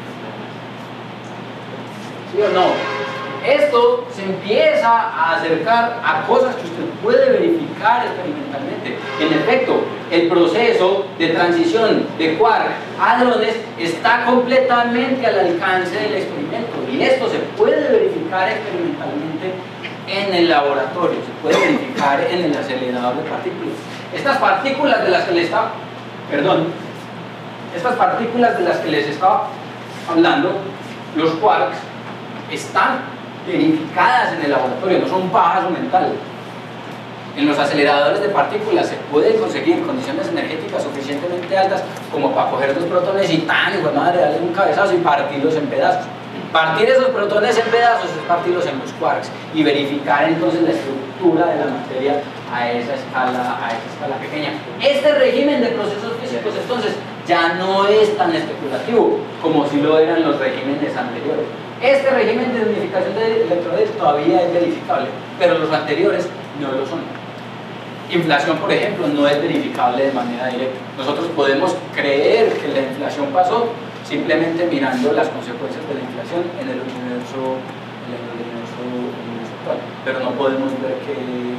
¿Sí o no? Esto se empieza a acercar a cosas que usted puede verificar experimentalmente. En efecto, el proceso de transición de quark a hadrones está completamente al alcance del experimento, y esto se puede verificar experimentalmente en el laboratorio, se puede verificar en el acelerador de partículas. Estas partículas de las que les estaba, perdón, estas partículas de las que les estaba hablando, los quarks están verificadas en el laboratorio, no son pajas o mental. En los aceleradores de partículas se pueden conseguir condiciones energéticas suficientemente altas como para coger dos protones y tan, igual madre, darle un cabezazo y partirlos en pedazos. Partir esos protones en pedazos es partirlos en los quarks y verificar entonces la estructura de la materia a esa escala, a esa escala pequeña. Este régimen de procesos físicos entonces ya no es tan especulativo como si lo eran los regímenes anteriores. Este régimen de unificación de electrones todavía es verificable, pero los anteriores no lo son. Inflación, por ejemplo, no es verificable de manera directa. Nosotros podemos creer que la inflación pasó simplemente mirando las consecuencias de la inflación en el universo, en el universo, el universo actual, pero no podemos ver que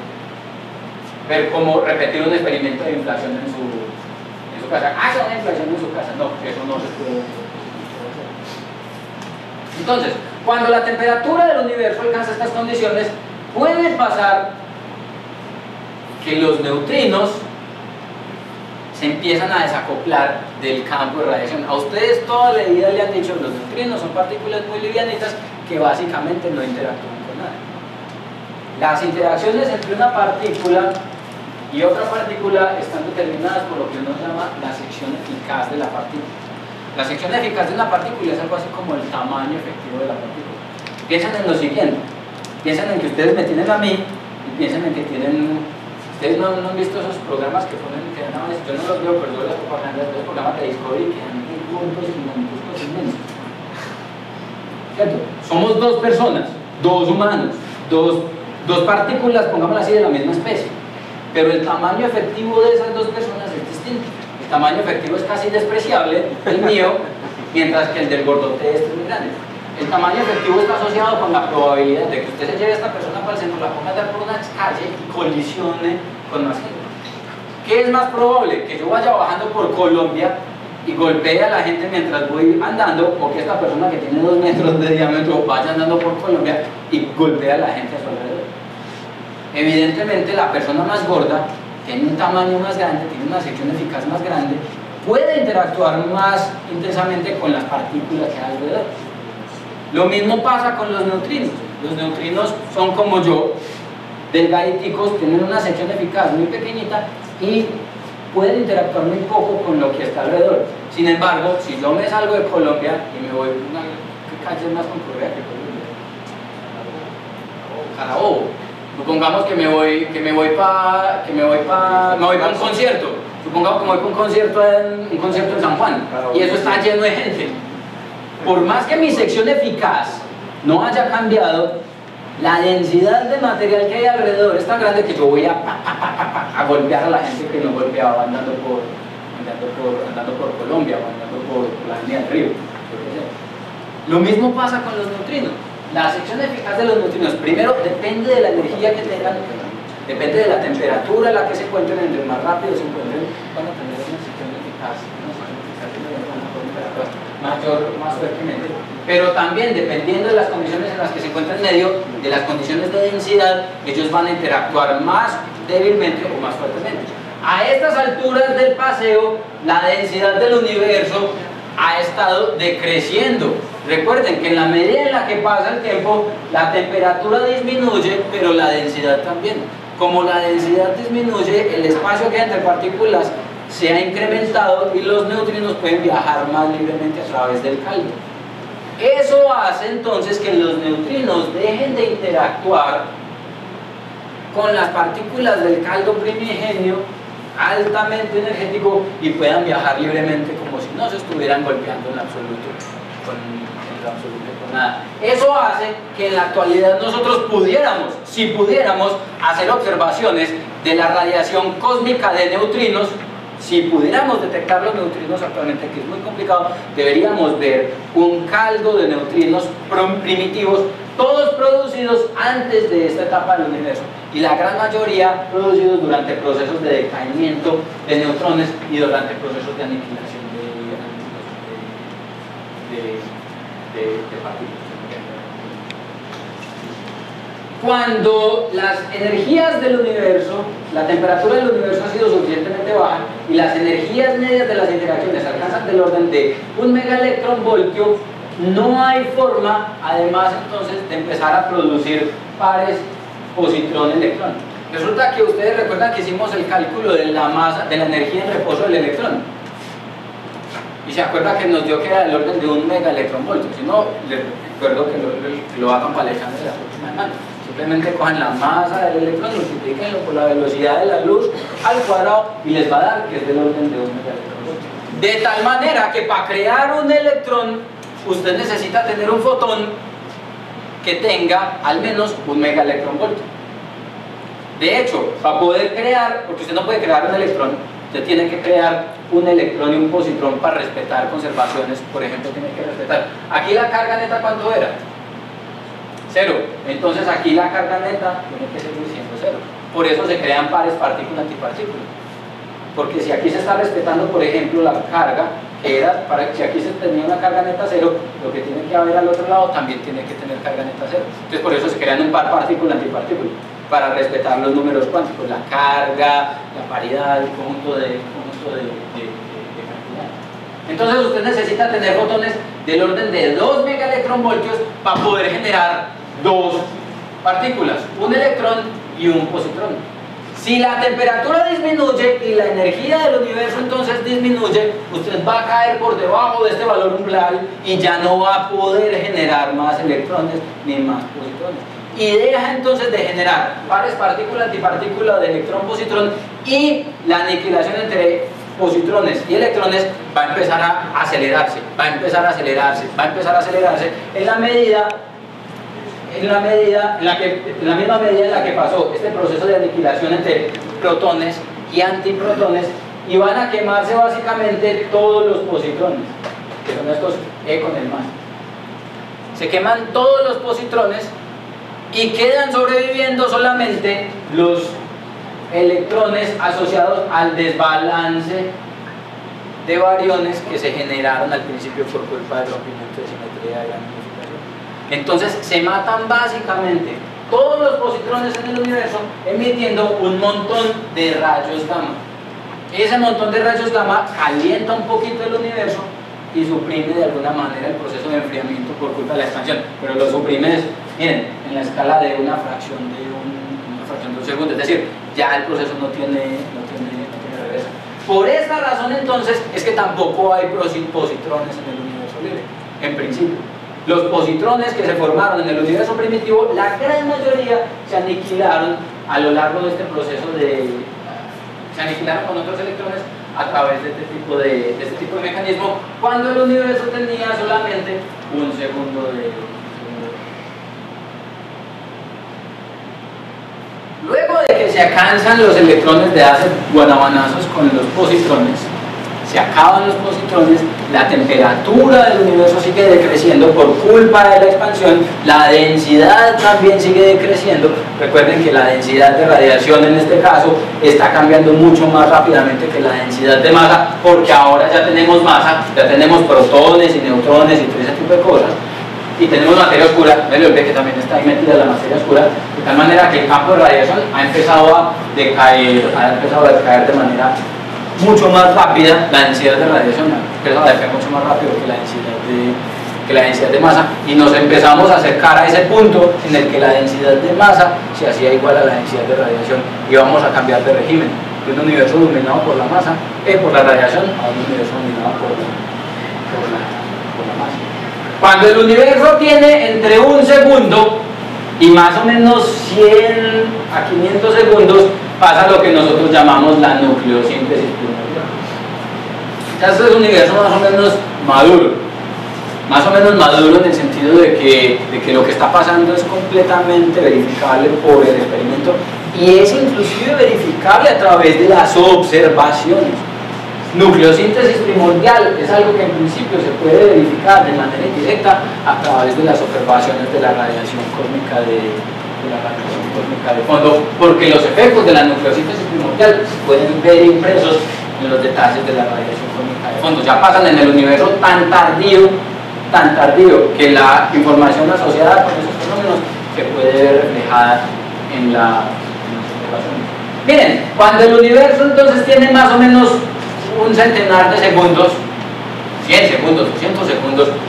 ver cómo repetir un experimento de inflación en su, en su casa. Haga una inflación en su casa. No, eso no se puede hacer. Entonces, cuando la temperatura del universo alcanza estas condiciones, puede pasar que los neutrinos se empiezan a desacoplar del campo de radiación. A ustedes toda la vida le han dicho que los neutrinos son partículas muy livianitas que básicamente no interactúan con nada. Las interacciones entre una partícula y otra partícula están determinadas por lo que uno llama la sección eficaz de la partícula. La sección eficaz de una partícula es algo así como el tamaño efectivo de la partícula. Piensen en lo siguiente, piensen en que ustedes me tienen a mí y piensen en que tienen... Ustedes no, no han visto esos programas que ponen, que no, yo no los veo, pero yo las propagandas de los programas de Discovery que dan puntos y puntos inmensos. ¿Cierto? Somos dos personas, dos humanos, dos, dos partículas, pongámoslo así, de la misma especie. Pero el tamaño efectivo de esas dos personas es distinto. El tamaño efectivo es casi despreciable, el mío, mientras que el del gordote este es muy grande. El tamaño efectivo está asociado con la probabilidad de que usted se lleve a esta persona para el centro, la ponga a andar por una calle y colisione con más gente. ¿Qué es más probable? ¿Que yo vaya bajando por Colombia y golpee a la gente mientras voy andando, o que esta persona que tiene dos metros de diámetro vaya andando por Colombia y golpee a la gente a su alrededor? Evidentemente la persona más gorda tiene un tamaño más grande, tiene una sección eficaz más grande, puede interactuar más intensamente con las partículas que hay alrededor. Lo mismo pasa con los neutrinos. Los neutrinos son como yo, delgaditicos, tienen una sección eficaz muy pequeñita y pueden interactuar muy poco con lo que está alrededor. Sin embargo, si yo me salgo de Colombia y me voy a una calle más concurrida que Colombia, Carabobo, supongamos que me voy que me voy para que me voy para me voy para un concierto, supongamos que me voy para un concierto en un concierto en San Juan y eso está lleno de gente. Por más que mi sección eficaz no haya cambiado, la densidad de material que hay alrededor es tan grande que yo voy a, pa, pa, pa, pa, pa, a golpear a la gente que no golpeaba andando por, andando por, andando por Colombia o andando por la línea del río. Lo mismo pasa con los neutrinos. La sección eficaz de los neutrinos, primero, depende de la energía que tengan, depende de la temperatura a la que se encuentren. Entre más rápido se encuentren, van a tener una sección eficaz, una sección eficaz de una temperatura mayor, más fuertemente, pero también dependiendo de las condiciones en las que se encuentra en medio, de las condiciones de densidad, ellos van a interactuar más débilmente o más fuertemente. A estas alturas del paseo, la densidad del universo ha estado decreciendo. Recuerden que en la medida en la que pasa el tiempo, la temperatura disminuye, pero la densidad también. Como la densidad disminuye, el espacio que hay entre partículas se ha incrementado y los neutrinos pueden viajar más libremente a través del caldo. Eso hace entonces que los neutrinos dejen de interactuar con las partículas del caldo primigenio altamente energético y puedan viajar libremente como si no se estuvieran golpeando en absoluto con, en lo absoluto con nada. Eso hace que en la actualidad nosotros pudiéramos, si pudiéramos, hacer observaciones de la radiación cósmica de neutrinos. Si pudiéramos detectar los neutrinos actualmente, que es muy complicado, deberíamos ver un caldo de neutrinos primitivos, todos producidos antes de esta etapa del universo, y la gran mayoría producidos durante procesos de decaimiento de neutrones y durante procesos de aniquilación de, de, de, de partículas. Cuando las energías del universo, la temperatura del universo ha sido suficientemente baja y las energías medias de las interacciones alcanzan del orden de un megaelectronvoltio, no hay forma, además entonces, de empezar a producir pares positrón-electrón. Resulta que ustedes recuerdan que hicimos el cálculo de la masa, de la energía en reposo del electrón. Y se acuerda que nos dio que era del orden de un megaelectronvoltio. Si no, les recuerdo que lo, que lo hagan para el examen de la próxima semana. Simplemente cojan la masa del electrón, multiplíquenlo por la velocidad de la luz al cuadrado y les va a dar que es del orden de un megaelectronvoltio. De tal manera que para crear un electrón, usted necesita tener un fotón que tenga al menos un megaelectronvoltio. De hecho, para poder crear, porque usted no puede crear un electrón, usted tiene que crear un electrón y un positrón para respetar conservaciones. Por ejemplo, tiene que respetar. Aquí la carga neta, ¿cuánto era? Cero. Entonces aquí la carga neta tiene que seguir siendo cero. Por eso se crean pares partícula-antipartícula. Porque si aquí se está respetando, por ejemplo, la carga, que era, para, si aquí se tenía una carga neta cero, lo que tiene que haber al otro lado también tiene que tener carga neta cero. Entonces por eso se crean un par partícula-antipartícula, para respetar los números cuánticos, la carga, la paridad, el conjunto de, conjunto de, de, de, de cantidades. Entonces usted necesita tener fotones del orden de dos megaelectronvoltios para poder generar dos partículas, un electrón y un positrón. Si la temperatura disminuye y la energía del universo entonces disminuye, usted va a caer por debajo de este valor umbral y ya no va a poder generar más electrones ni más positrones. Y deja entonces de generar pares partícula-antipartícula de electrón-positrón, y la aniquilación entre positrones y electrones va a empezar a acelerarse, va a empezar a acelerarse, va a empezar a acelerarse en la medida en la medida en la que en la misma medida en la que pasó este proceso de aniquilación entre protones y antiprotones, y van a quemarse básicamente todos los positrones, que son estos E con el más. Se queman todos los positrones y quedan sobreviviendo solamente los electrones asociados al desbalance de bariones que se generaron al principio por culpa del rompimiento de simetría de la unificación. Entonces se matan básicamente todos los positrones en el universo, emitiendo un montón de rayos gamma. Ese montón de rayos gamma calienta un poquito el universo y suprime de alguna manera el proceso de enfriamiento por culpa de la expansión, pero lo suprime, miren, en la escala de una fracción de un, una fracción de un segundo, es decir, ya el proceso no tiene, no tiene, no tiene reversa. Por esta razón entonces es que tampoco hay positrones en el universo libre, en principio. Los positrones que se formaron en el universo primitivo, la gran mayoría se aniquilaron a lo largo de este proceso de... se aniquilaron con otros electrones a través de este tipo de, de, este tipo de mecanismo, cuando el universo tenía solamente un segundo de... Luego de que se alcanzan los electrones de darse guanabanazos con los positrones, se acaban los positrones, la temperatura del universo sigue decreciendo por culpa de la expansión, la densidad también sigue decreciendo. Recuerden que la densidad de radiación en este caso está cambiando mucho más rápidamente que la densidad de masa, porque ahora ya tenemos masa, ya tenemos protones y neutrones y todo ese tipo de cosas, y tenemos materia oscura. Me olvidé que también está ahí metida la materia oscura, de tal manera que el campo de radiación ha empezado a decaer, ha empezado a decaer de manera mucho más rápida. La densidad de radiación empieza a decaer mucho más rápido que la densidad de, que la densidad de masa, y nos empezamos a acercar a ese punto en el que la densidad de masa se hacía igual a la densidad de radiación, y vamos a cambiar de régimen de un universo dominado por la masa, eh, por la radiación, a un universo dominado por, por, la, por la masa. Cuando el universo tiene entre un segundo y más o menos cien a quinientos segundos, pasa lo que nosotros llamamos la nucleosíntesis primordial. Ya este es un universo más o menos maduro, más o menos maduro en el sentido de que, de que lo que está pasando es completamente verificable por el experimento, y es inclusive verificable a través de las observaciones. Nucleosíntesis primordial es algo que en principio se puede verificar de manera indirecta a través de las observaciones de la radiación cósmica de, de la radiación cósmica de fondo, porque los efectos de la nucleosíntesis primordial se pueden ver impresos en los detalles de la radiación cósmica de fondo. Ya pasan en el universo tan tardío, tan tardío que la información asociada con esos fenómenos se puede ver reflejada en, la, en las observaciones. Miren, cuando el universo entonces tiene más o menos un centenar de segundos, cien segundos, doscientos segundos,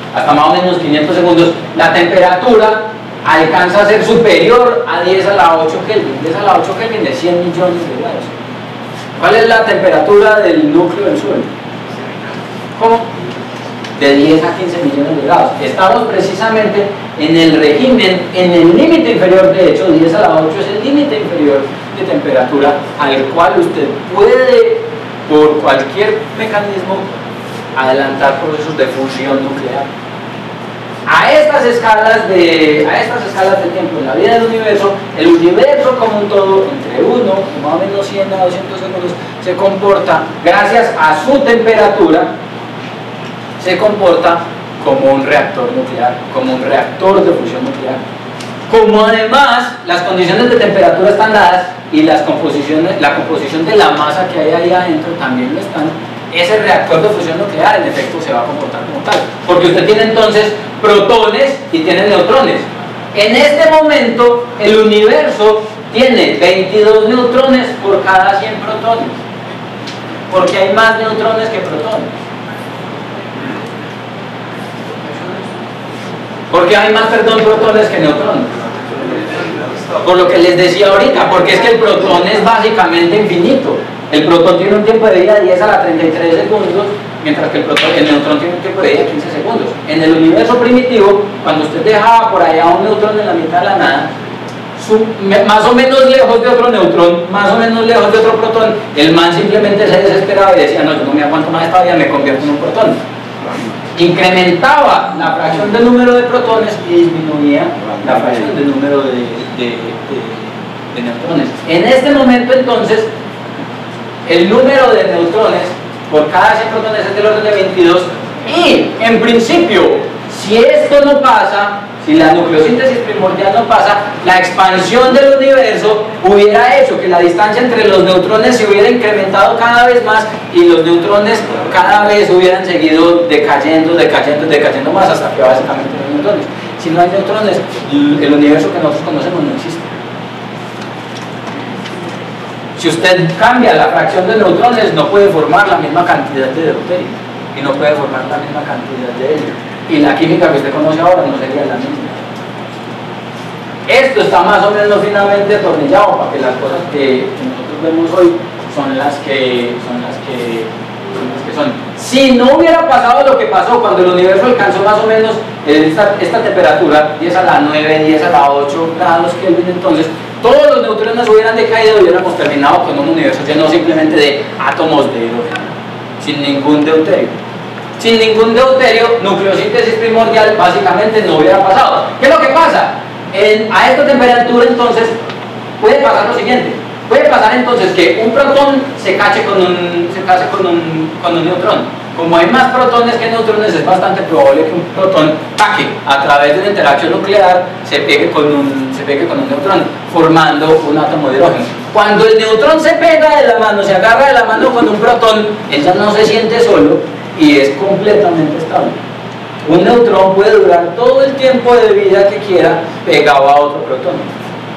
hasta más o menos quinientos segundos, la temperatura alcanza a ser superior a diez a la ocho Kelvin. diez a la ocho Kelvin es cien millones de grados. ¿Cuál es la temperatura del núcleo del Sol? ¿Cómo? De diez a quince millones de grados. Estamos precisamente en el régimen, en el límite inferior, de hecho, diez a la ocho es el límite inferior de temperatura al cual usted puede, por cualquier mecanismo, adelantar procesos de fusión nuclear. A estas escalas de, a estas escalas de tiempo en la vida del universo, el universo como un todo, entre uno y más o menos cien a doscientos segundos, se comporta, gracias a su temperatura, se comporta como un reactor nuclear, como un reactor de fusión nuclear. Como además las condiciones de temperatura están dadas y las composiciones, la composición de la masa que hay ahí adentro también lo están, ese reactor de fusión nuclear en efecto se va a comportar como tal, porque usted tiene entonces protones y tiene neutrones. En este momento el universo tiene veintidós neutrones por cada cien protones, porque hay más neutrones que protones. Porque hay más, perdón, protones que neutrones. Por lo que les decía ahorita, porque es que el protón es básicamente infinito. El protón tiene un tiempo de vida de diez a la treinta y tres segundos, mientras que el, protón, el neutrón tiene un tiempo de vida de quince segundos. En el universo primitivo, cuando usted dejaba por allá un neutrón en la mitad de la nada, su, más o menos lejos de otro neutrón, más o menos lejos de otro protón, el man simplemente se desesperaba y decía, no, yo no me aguanto más esta vida, me convierto en un protón. Incrementaba la fracción del número de protones y disminuía la fracción del número de, de, de, de neutrones. En este momento entonces el número de neutrones por cada cien protones es del orden de veintidós y en principio si esto no pasa, si la nucleosíntesis primordial no pasa, la expansión del universo hubiera hecho que la distancia entre los neutrones se hubiera incrementado cada vez más y los neutrones cada vez hubieran seguido decayendo, decayendo, decayendo más hasta que básicamente no hay neutrones. Si no hay neutrones, el universo que nosotros conocemos no existe. Si usted cambia la fracción de neutrones, no puede formar la misma cantidad de deuterio y no puede formar la misma cantidad de helio. Y la química que usted conoce ahora no sería la misma. Esto está más o menos finamente atornillado para que las cosas que nosotros vemos hoy son las que son las que son las que son. Si no hubiera pasado lo que pasó cuando el universo alcanzó más o menos esta, esta temperatura, diez a la nueve, diez a la ocho grados Kelvin, entonces todos los neutrones hubieran decaído y hubiéramos terminado con un universo lleno simplemente de átomos de hidrógeno, sin ningún deuterio. Sin ningún deuterio, nucleosíntesis primordial básicamente no hubiera pasado. ¿Qué es lo que pasa? En, a esta temperatura entonces puede pasar lo siguiente. Puede pasar entonces que un protón se cache con un, se case con un, con un neutrón. Como hay más protones que neutrones, es bastante probable que un protón taque a través de una interacción nuclear se pegue con un, se pegue con un neutrón, formando un átomo de hidrógeno. Cuando el neutrón se pega de la mano, se agarra de la mano con un protón, él ya no se siente solo y es completamente estable. Un neutrón puede durar todo el tiempo de vida que quiera pegado a otro protón.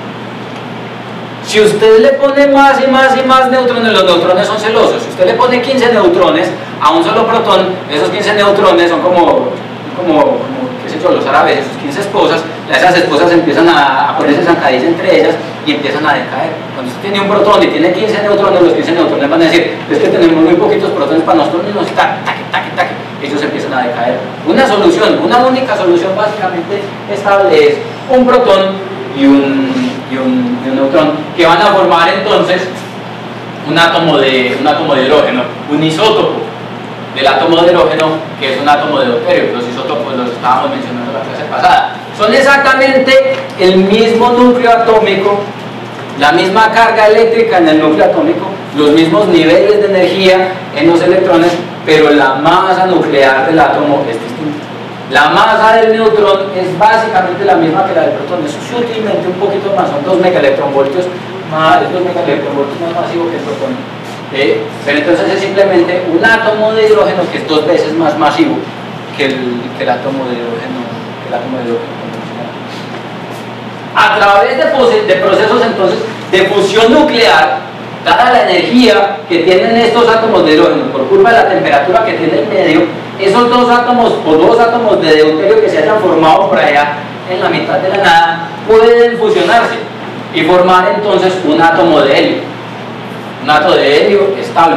Si usted le pone más y más y más neutrones, los neutrones son celosos. Si usted le pone quince neutrones a un solo protón, esos quince neutrones son como, como, como qué sé yo, los árabes, sus quince esposas, esas esposas empiezan a, a ponerse zancadillas entre ellas y empiezan a decaer. Cuando usted tiene un protón y tiene quince neutrones, los quince neutrones van a decir, es que tenemos muy poquitos protones para nosotros mismos, tac, tac, tac, tac, ellos empiezan a decaer. Una solución, una única solución básicamente estable es un protón y un, y, un, y un neutrón, que van a formar entonces un átomo de, un átomo de hidrógeno, un isótopo del átomo de hidrógeno, que es un átomo de deuterio. Los isótopos los estábamos mencionando la clase pasada. Son exactamente el mismo núcleo atómico, la misma carga eléctrica en el núcleo atómico, los mismos niveles de energía en los electrones, pero la masa nuclear del átomo es distinta. La masa del neutrón es básicamente la misma que la del protón, es sutilmente un poquito más, son dos megaelectronvoltios más, es dos megaelectronvoltios más masivo que el protón. ¿Eh? Pero entonces es simplemente un átomo de hidrógeno que es dos veces más masivo que el, que el átomo de hidrógeno, que el átomo de hidrógeno convencional. A través de, de procesos entonces de fusión nuclear, dada la energía que tienen estos átomos de hidrógeno por culpa de la temperatura que tiene el medio, esos dos átomos o dos átomos de deuterio que se hayan formado por allá en la mitad de la nada pueden fusionarse y formar entonces un átomo de helio, un átomo de helio estable.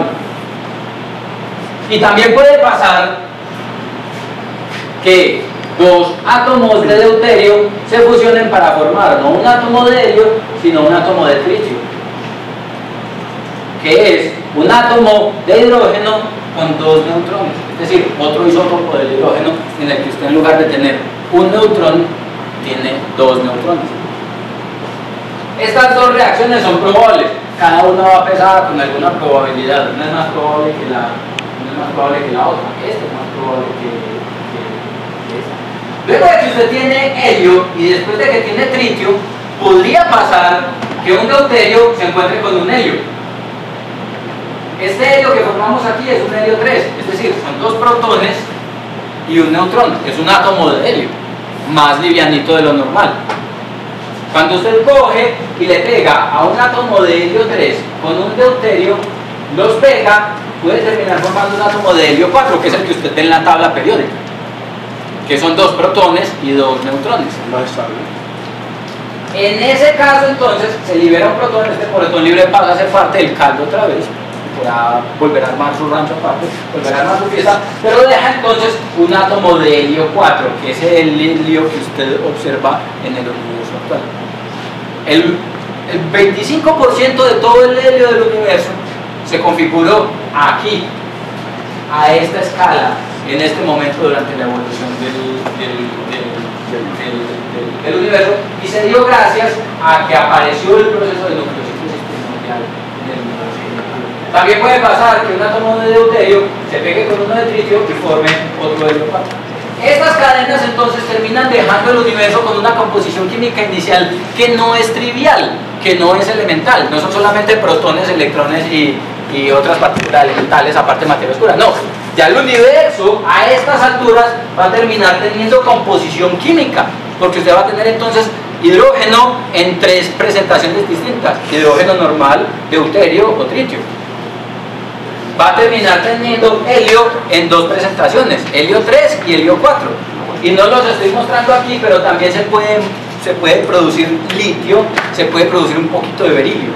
Y también puede pasar que dos átomos de deuterio se fusionen para formar no un átomo de helio, sino un átomo de tritio, que es un átomo de hidrógeno con dos neutrones, es decir, otro isótopo del hidrógeno en el que usted en lugar de tener un neutrón, tiene dos neutrones. Estas dos reacciones son probables, cada una va pesada con alguna probabilidad, una es más probable que la, una es más probable que la otra, esta es más probable que, que, que esta. Luego de que usted tiene helio y después de que tiene tritio, podría pasar que un deuterio se encuentre con un helio. Este helio que formamos aquí es un helio tres, es decir, son dos protones y un neutrón, es un átomo de helio, más livianito de lo normal. Cuando usted coge y le pega a un átomo de helio tres con un deuterio, los pega, puede terminar formando un átomo de helio cuatro, que es el que usted ve en la tabla periódica, que son dos protones y dos neutrones. No es estable. En ese caso, entonces, se libera un protón, este protón libre pasa a ser parte del caldo otra vez, podrá volver a armar su rancho aparte, volver a armar su fiesta, pero deja entonces un átomo de helio cuatro, que es el helio que usted observa en el universo actual. El, el veinticinco por ciento de todo el helio del universo se configuró aquí, a esta escala, en este momento durante la evolución del, del, del, del, del, del universo, y se dio gracias a que apareció el proceso de nucleosíntesis primordial en el universo. También puede pasar que un átomo de deuterio se pegue con uno de tritio y forme otro helio cuatro. Estas cadenas entonces terminan dejando el universo con una composición química inicial que no es trivial, que no es elemental, no son solamente protones, electrones y, y otras partículas elementales aparte de materia oscura, no. Ya el universo a estas alturas va a terminar teniendo composición química, porque usted va a tener entonces hidrógeno en tres presentaciones distintas, hidrógeno normal, deuterio o tritio. Va a terminar teniendo helio en dos presentaciones, helio tres y helio cuatro. Y no los estoy mostrando aquí, pero también se puede, se puede producir litio, se puede producir un poquito de berilio.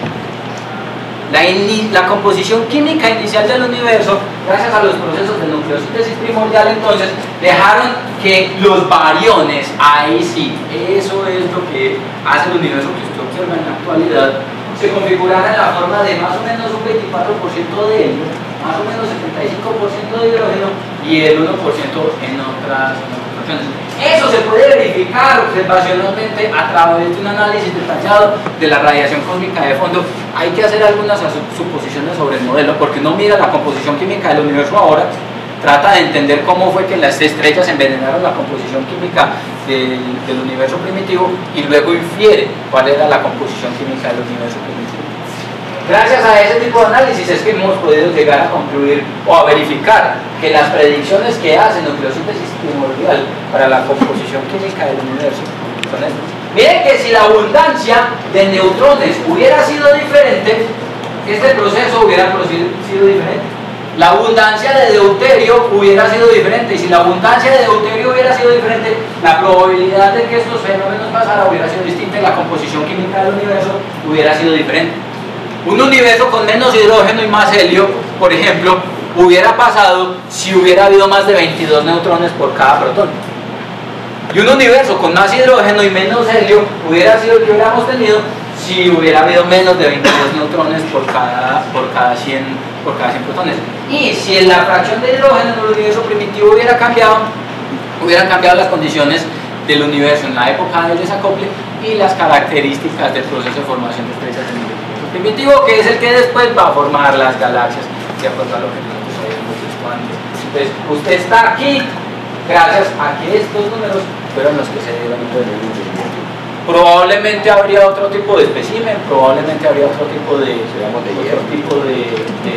La, in, la composición química inicial del universo, gracias a los procesos de nucleosíntesis primordial, entonces dejaron que los bariones, ahí sí, eso es lo que hace el universo que usted observa en la actualidad, se configurara en la forma de más o menos un veinticuatro por ciento de helio, más o menos setenta y cinco por ciento de hidrógeno y el uno por ciento en otras situaciones. Eso se puede verificar observacionalmente a través de un análisis detallado de la radiación cósmica de fondo. Hay que hacer algunas suposiciones sobre el modelo porque no mira la composición química del universo ahora, trata de entender cómo fue que las estrellas envenenaron la composición química del, del universo primitivo y luego infiere cuál era la composición química del universo primitivo. Gracias a ese tipo de análisis es que hemos podido llegar a concluir o a verificar que las predicciones que hace nucleosíntesis primordial para la composición química del universo son estas. Miren que si la abundancia de neutrones hubiera sido diferente, este proceso hubiera sido diferente. La abundancia de deuterio hubiera sido diferente, y si la abundancia de deuterio hubiera sido diferente, la probabilidad de que estos fenómenos pasaran hubiera sido distinta y la composición química del universo hubiera sido diferente. Un universo con menos hidrógeno y más helio, por ejemplo, hubiera pasado si hubiera habido más de veintidós neutrones por cada protón. Y un universo con más hidrógeno y menos helio hubiera sido el que hubiéramos tenido si hubiera habido menos de veintidós neutrones por cada, por cada, cien, por cada cien protones. Y si la fracción de hidrógeno en el universo primitivo hubiera cambiado, hubieran cambiado las condiciones del universo en la época del desacople y las características del proceso de formación de estrellas del universo primitivo, que es el que después va a formar las galaxias de acuerdo a lo que nosotros habíamos visto antes. Entonces, usted está aquí gracias a que estos números fueron los que se dieron en el universo. Probablemente habría otro tipo de espécimen, probablemente habría otro tipo de, digamos, de otro tipo de, de,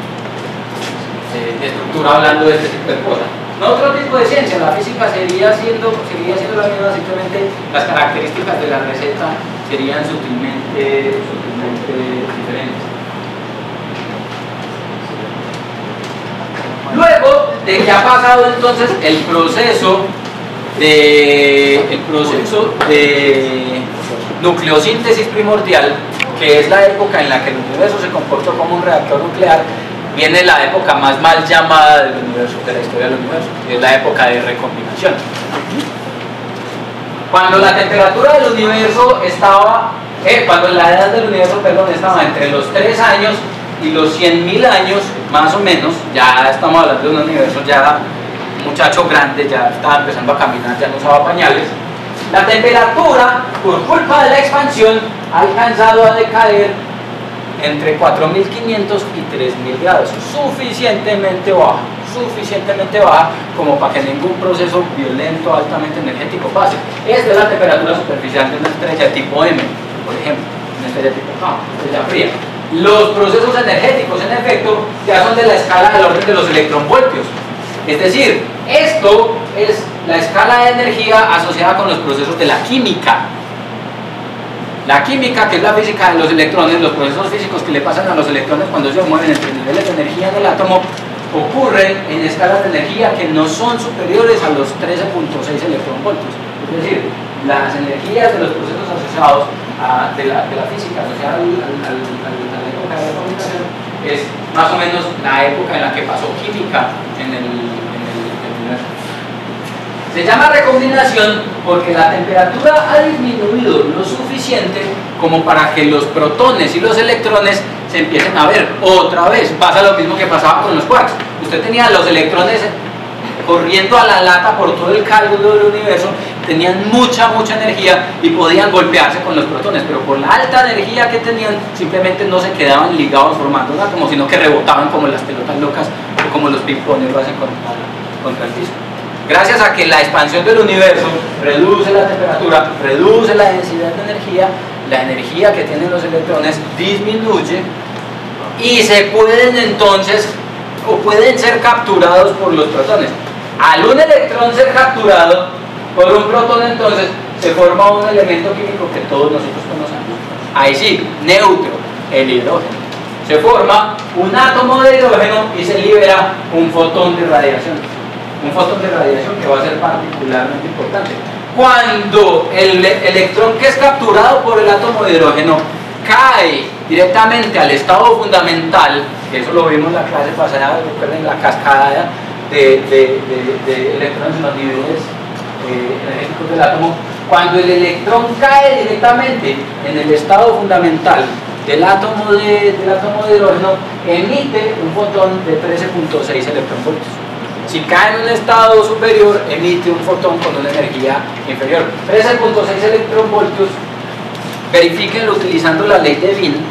de, de estructura hablando de este tipo de cosas. No otro tipo de ciencia, la física seguiría siendo, seguiría siendo la misma, simplemente las características de la receta serían sutilmente, sutilmente diferentes. Luego, de que ha pasado entonces el proceso de, el proceso de nucleosíntesis primordial, que es la época en la que el universo se comportó como un reactor nuclear. Viene la época más mal llamada del universo, de la historia del universo, que es la época de recombinación. Cuando la temperatura del universo estaba, eh, cuando la edad del universo, perdón, estaba entre los tres años y los cien mil años, más o menos, ya estamos hablando de un universo ya muchacho grande, ya estaba empezando a caminar, ya no usaba pañales. La temperatura, por culpa de la expansión, ha alcanzado a decaer entre cuatro mil quinientos y tres mil grados, suficientemente baja, suficientemente baja como para que ningún proceso violento altamente energético pase. Esta es la temperatura superficial de una estrella tipo M, por ejemplo, una estrella tipo K, estrella fría. Los procesos energéticos, en efecto, ya son de la escala del orden de los electronvoltios. Es decir, esto es la escala de energía asociada con los procesos de la química. La química, que es la física de los electrones, los procesos físicos que le pasan a los electrones cuando se mueven entre niveles de energía del átomo, ocurren en escalas de energía que no son superiores a los trece punto seis electronvoltios. Es decir, las energías de los procesos asociados a, de, la, de la física asociada al, al, al, a la época de la comunicación es más o menos la época en la que pasó química en el, en el, en el universo. Se llama recombinación porque la temperatura ha disminuido lo suficiente como para que los protones y los electrones se empiecen a ver otra vez. Pasa lo mismo que pasaba con los quarks. Usted tenía los electrones corriendo a la lata por todo el cálculo del universo, tenían mucha, mucha energía y podían golpearse con los protones, pero por la alta energía que tenían, simplemente no se quedaban ligados formando un átomo, sino que rebotaban como las pelotas locas o como los ping-pongs lo hacen contra, contra el piso. Gracias a que la expansión del universo reduce la temperatura, reduce la densidad de energía, la energía que tienen los electrones disminuye y se pueden entonces, o pueden ser capturados por los protones. Al un electrón ser capturado por un protón, entonces se forma un elemento químico que todos nosotros conocemos. Ahí sí, neutro, el hidrógeno. Se forma un átomo de hidrógeno y se libera un fotón de radiación. Un fotón de radiación que va a ser particularmente importante. Cuando el electrón que es capturado por el átomo de hidrógeno cae directamente al estado fundamental, que eso lo vimos en la clase pasada, recuerden la cascada de, de, de, de electrones en los niveles eh, energéticos del átomo. Cuando el electrón cae directamente en el estado fundamental del átomo de, del átomo de hidrógeno, emite un fotón de trece punto seis electronvoltios. Si cae en un estado superior, emite un fotón con una energía inferior. trece punto seis electronvoltios, verifíquenlo utilizando la ley de Wien.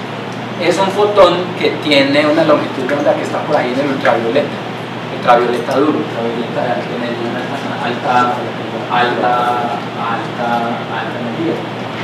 Es un fotón que tiene una longitud de onda que está por ahí en el ultravioleta. Ultravioleta duro, ultravioleta de alta energía, alta, alta, alta, alta energía.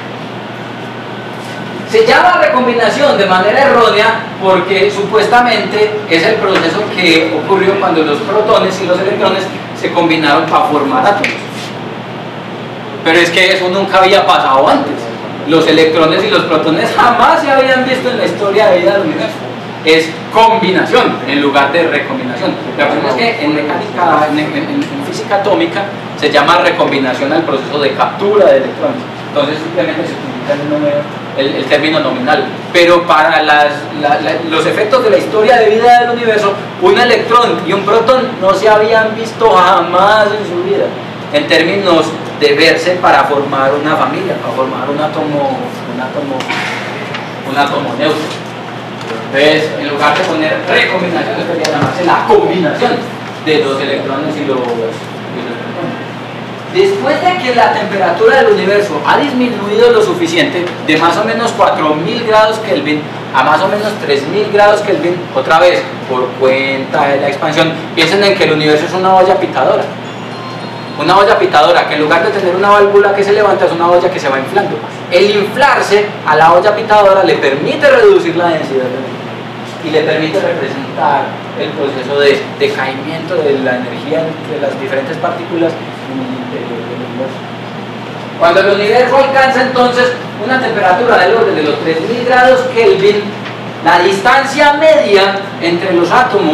Se llama recombinación de manera errónea porque supuestamente es el proceso que ocurrió cuando los protones y los electrones se combinaron para formar átomos. Pero es que eso nunca había pasado antes. Los electrones y los protones jamás se habían visto en la historia de vida del universo. Es combinación en lugar de recombinación. La cuestión es que en mecánica, en, en, en física atómica, se llama recombinación al proceso de captura de electrones. Entonces simplemente se utiliza el, número, el, el término nominal. Pero para las, la, la, los efectos de la historia de vida del universo, un electrón y un protón no se habían visto jamás en su vida, en términos de verse para formar una familia, para formar un átomo, un átomo, un átomo neutro. Entonces, en lugar de poner recombinación, debería llamarse la combinación de los electrones y los, y los protones. Después de que la temperatura del universo ha disminuido lo suficiente, de más o menos cuatro mil grados Kelvin a más o menos tres mil grados Kelvin, otra vez, por cuenta de la expansión, piensen en que el universo es una olla pitadora. Una olla pitadora que en lugar de tener una válvula que se levanta, es una olla que se va inflando. El inflarse a la olla pitadora le permite reducir la densidad de energía y le permite representar el proceso de decaimiento de la energía entre las diferentes partículas en el interior del universo. Cuando el universo alcanza entonces una temperatura del orden de los tres mil grados Kelvin, la distancia media entre los átomos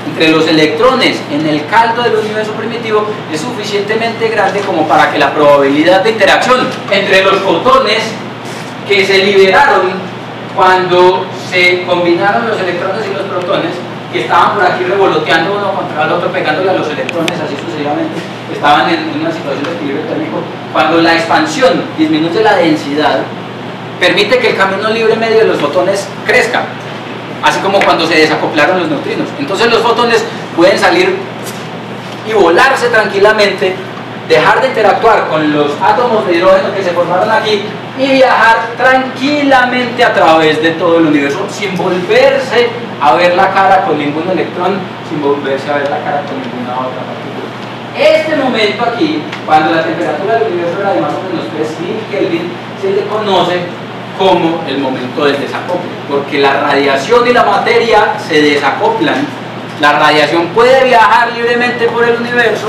entre los electrones en el caldo del universo primitivo es suficientemente grande como para que la probabilidad de interacción entre los fotones que se liberaron cuando se combinaron los electrones y los protones, que estaban por aquí revoloteando uno contra el otro, pegándole a los electrones así sucesivamente, estaban en una situación de equilibrio térmico, cuando la expansión disminuye la densidad, permite que el camino libre medio de los fotones crezca, así como cuando se desacoplaron los neutrinos. Entonces los fotones pueden salir y volarse tranquilamente, dejar de interactuar con los átomos de hidrógeno que se formaron aquí y viajar tranquilamente a través de todo el universo sin volverse a ver la cara con ningún electrón, sin volverse a ver la cara con ninguna otra partícula. Este momento aquí, cuando la temperatura del universo era de más o menos tres mil Kelvin, se le conoce como el momento del desacople, porque la radiación y la materia se desacoplan. La radiación puede viajar libremente por el universo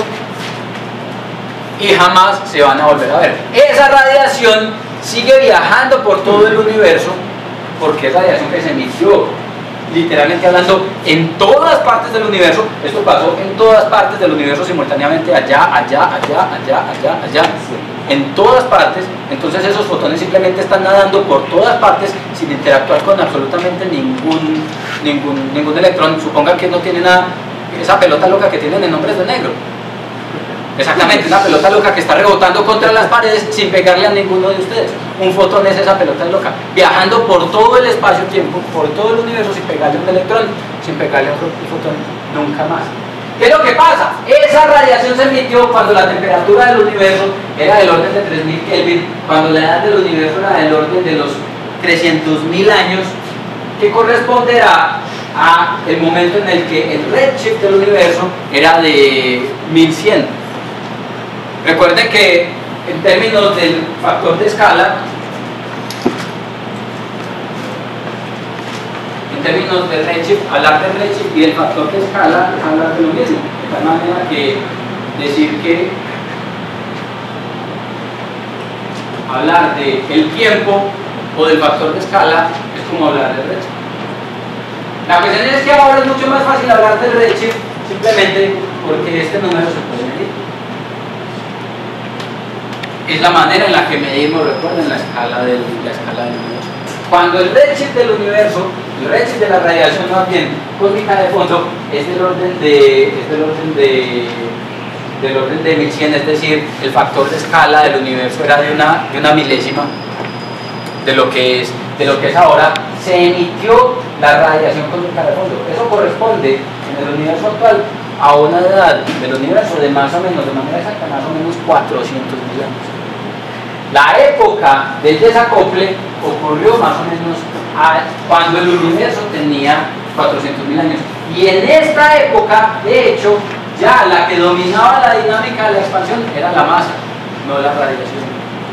y jamás se van a volver a ver. Esa radiación sigue viajando por todo el universo porque es radiación que se emitió, literalmente hablando, en todas partes del universo. Esto pasó en todas partes del universo simultáneamente, allá, allá, allá, allá, allá, allá, en todas partes. Entonces esos fotones simplemente están nadando por todas partes sin interactuar con absolutamente ningún, ningún, ningún electrón. Supongan que no tiene nada, esa pelota loca que tienen en Hombres de Negro. Exactamente, una pelota loca que está rebotando contra las paredes sin pegarle a ninguno de ustedes. Un fotón es esa pelota loca, viajando por todo el espacio-tiempo, por todo el universo, sin pegarle a un electrón, sin pegarle a otro fotón, nunca más. ¿Qué es lo que pasa? Esa radiación se emitió cuando la temperatura del universo era del orden de tres mil Kelvin, cuando la edad del universo era del orden de los trescientos mil años, que corresponderá a el momento en el que el redshift del universo era de mil cien. Recuerden que en términos del factor de escala, en términos del redshift, hablar del redshift y del factor de escala es hablar de lo mismo, de tal manera que decir que hablar del tiempo o del factor de escala es como hablar del redshift. La cuestión es que ahora es mucho más fácil hablar del redshift simplemente porque este número se puede medir. Es la manera en la que medimos, recuerden, la escala del, la escala del universo. Cuando el redshift del universo, el redshift de la radiación más bien cósmica de fondo, es del orden de, es del orden de, del orden de mil cien, es decir, el factor de escala del universo era de una, de una milésima de lo que es, de lo que es ahora, se emitió la radiación cósmica de fondo. Eso corresponde en el universo actual a una edad del universo de más o menos, de manera exacta, más o menos cuatrocientos mil años. La época del desacople ocurrió más o menos a, cuando el universo tenía cuatrocientos mil años. Y en esta época, de hecho, ya la que dominaba la dinámica de la expansión era la masa, no la radiación.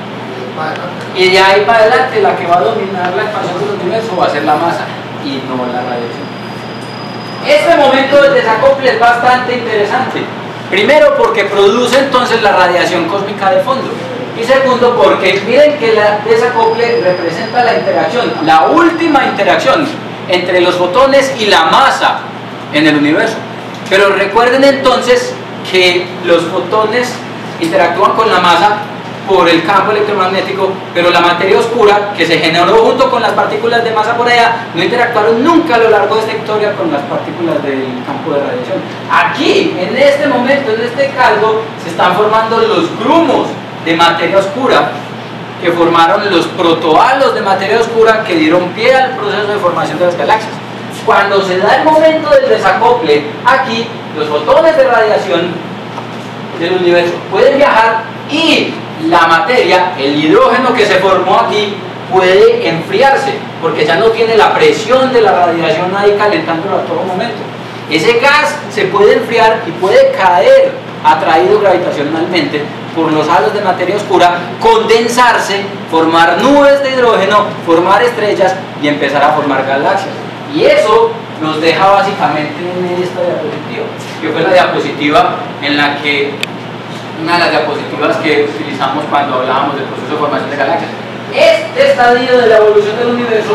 Y de ahí para adelante la que va a dominar la expansión del universo va a ser la masa y no la radiación. Este momento del desacople es bastante interesante. Primero porque produce entonces la radiación cósmica de fondo. Y segundo porque miren que la desacople representa la interacción, la última interacción entre los fotones y la masa en el universo. Pero recuerden entonces que los fotones interactúan con la masa por el campo electromagnético, pero la materia oscura que se generó junto con las partículas de masa por allá no interactuaron nunca a lo largo de esta historia con las partículas del campo de radiación. Aquí, en este momento, en este caldo, se están formando los grumos de materia oscura que formaron los protohalos de materia oscura que dieron pie al proceso de formación de las galaxias. Cuando se da el momento del desacople, aquí los fotones de radiación del universo pueden viajar y la materia, el hidrógeno que se formó aquí, puede enfriarse porque ya no tiene la presión de la radiación ahí calentándolo a todo momento. Ese gas se puede enfriar y puede caer atraído gravitacionalmente por los halos de materia oscura, condensarse, formar nubes de hidrógeno, formar estrellas y empezar a formar galaxias. Y eso nos deja básicamente en esta diapositiva, que fue la diapositiva en la que, una de las diapositivas que utilizamos cuando hablábamos del proceso de formación de galaxias. Este estadio de la evolución del universo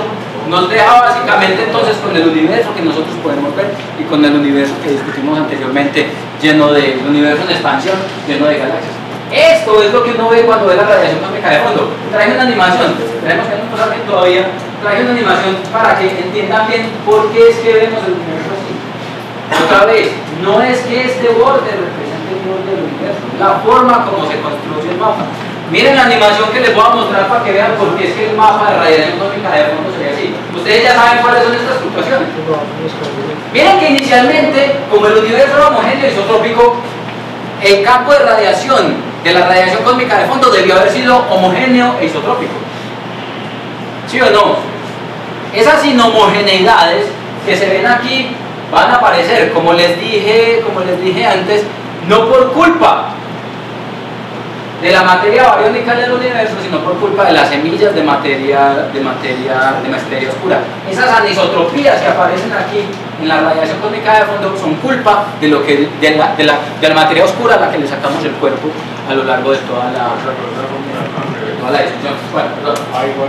nos deja básicamente entonces con el universo que nosotros podemos ver y con el universo que discutimos anteriormente, lleno de el universo en expansión, lleno de galaxias. Esto es lo que uno ve cuando ve la radiación cósmica de fondo. Traje una animación, tenemos que no nos bien todavía, traje una animación para que entiendan bien por qué es que vemos el universo así. Otra vez, no es que este borde represente el borde del universo, la forma como se construye el mapa. Miren la animación que les voy a mostrar para que vean por qué es que el mapa de radiación cósmica de fondo se ve así. Ustedes ya saben cuáles son estas fluctuaciones. Miren que inicialmente, como el universo era homogéneo y isotrópico, el campo de radiación de la radiación cósmica de fondo debió haber sido homogéneo e isotrópico. ¿Sí o no? Esas inhomogeneidades que se ven aquí van a aparecer, como les dije, como les dije antes, no por culpa de la materia bariónica del universo, sino por culpa de las semillas de materia, de materia, de materia oscura. Esas anisotropías que aparecen aquí en la radiación cósmica de fondo son culpa de, lo que, de, la, de, la, de la materia oscura a la que le sacamos el cuerpo a lo largo de toda la, toda la discusión. Bueno, perdón.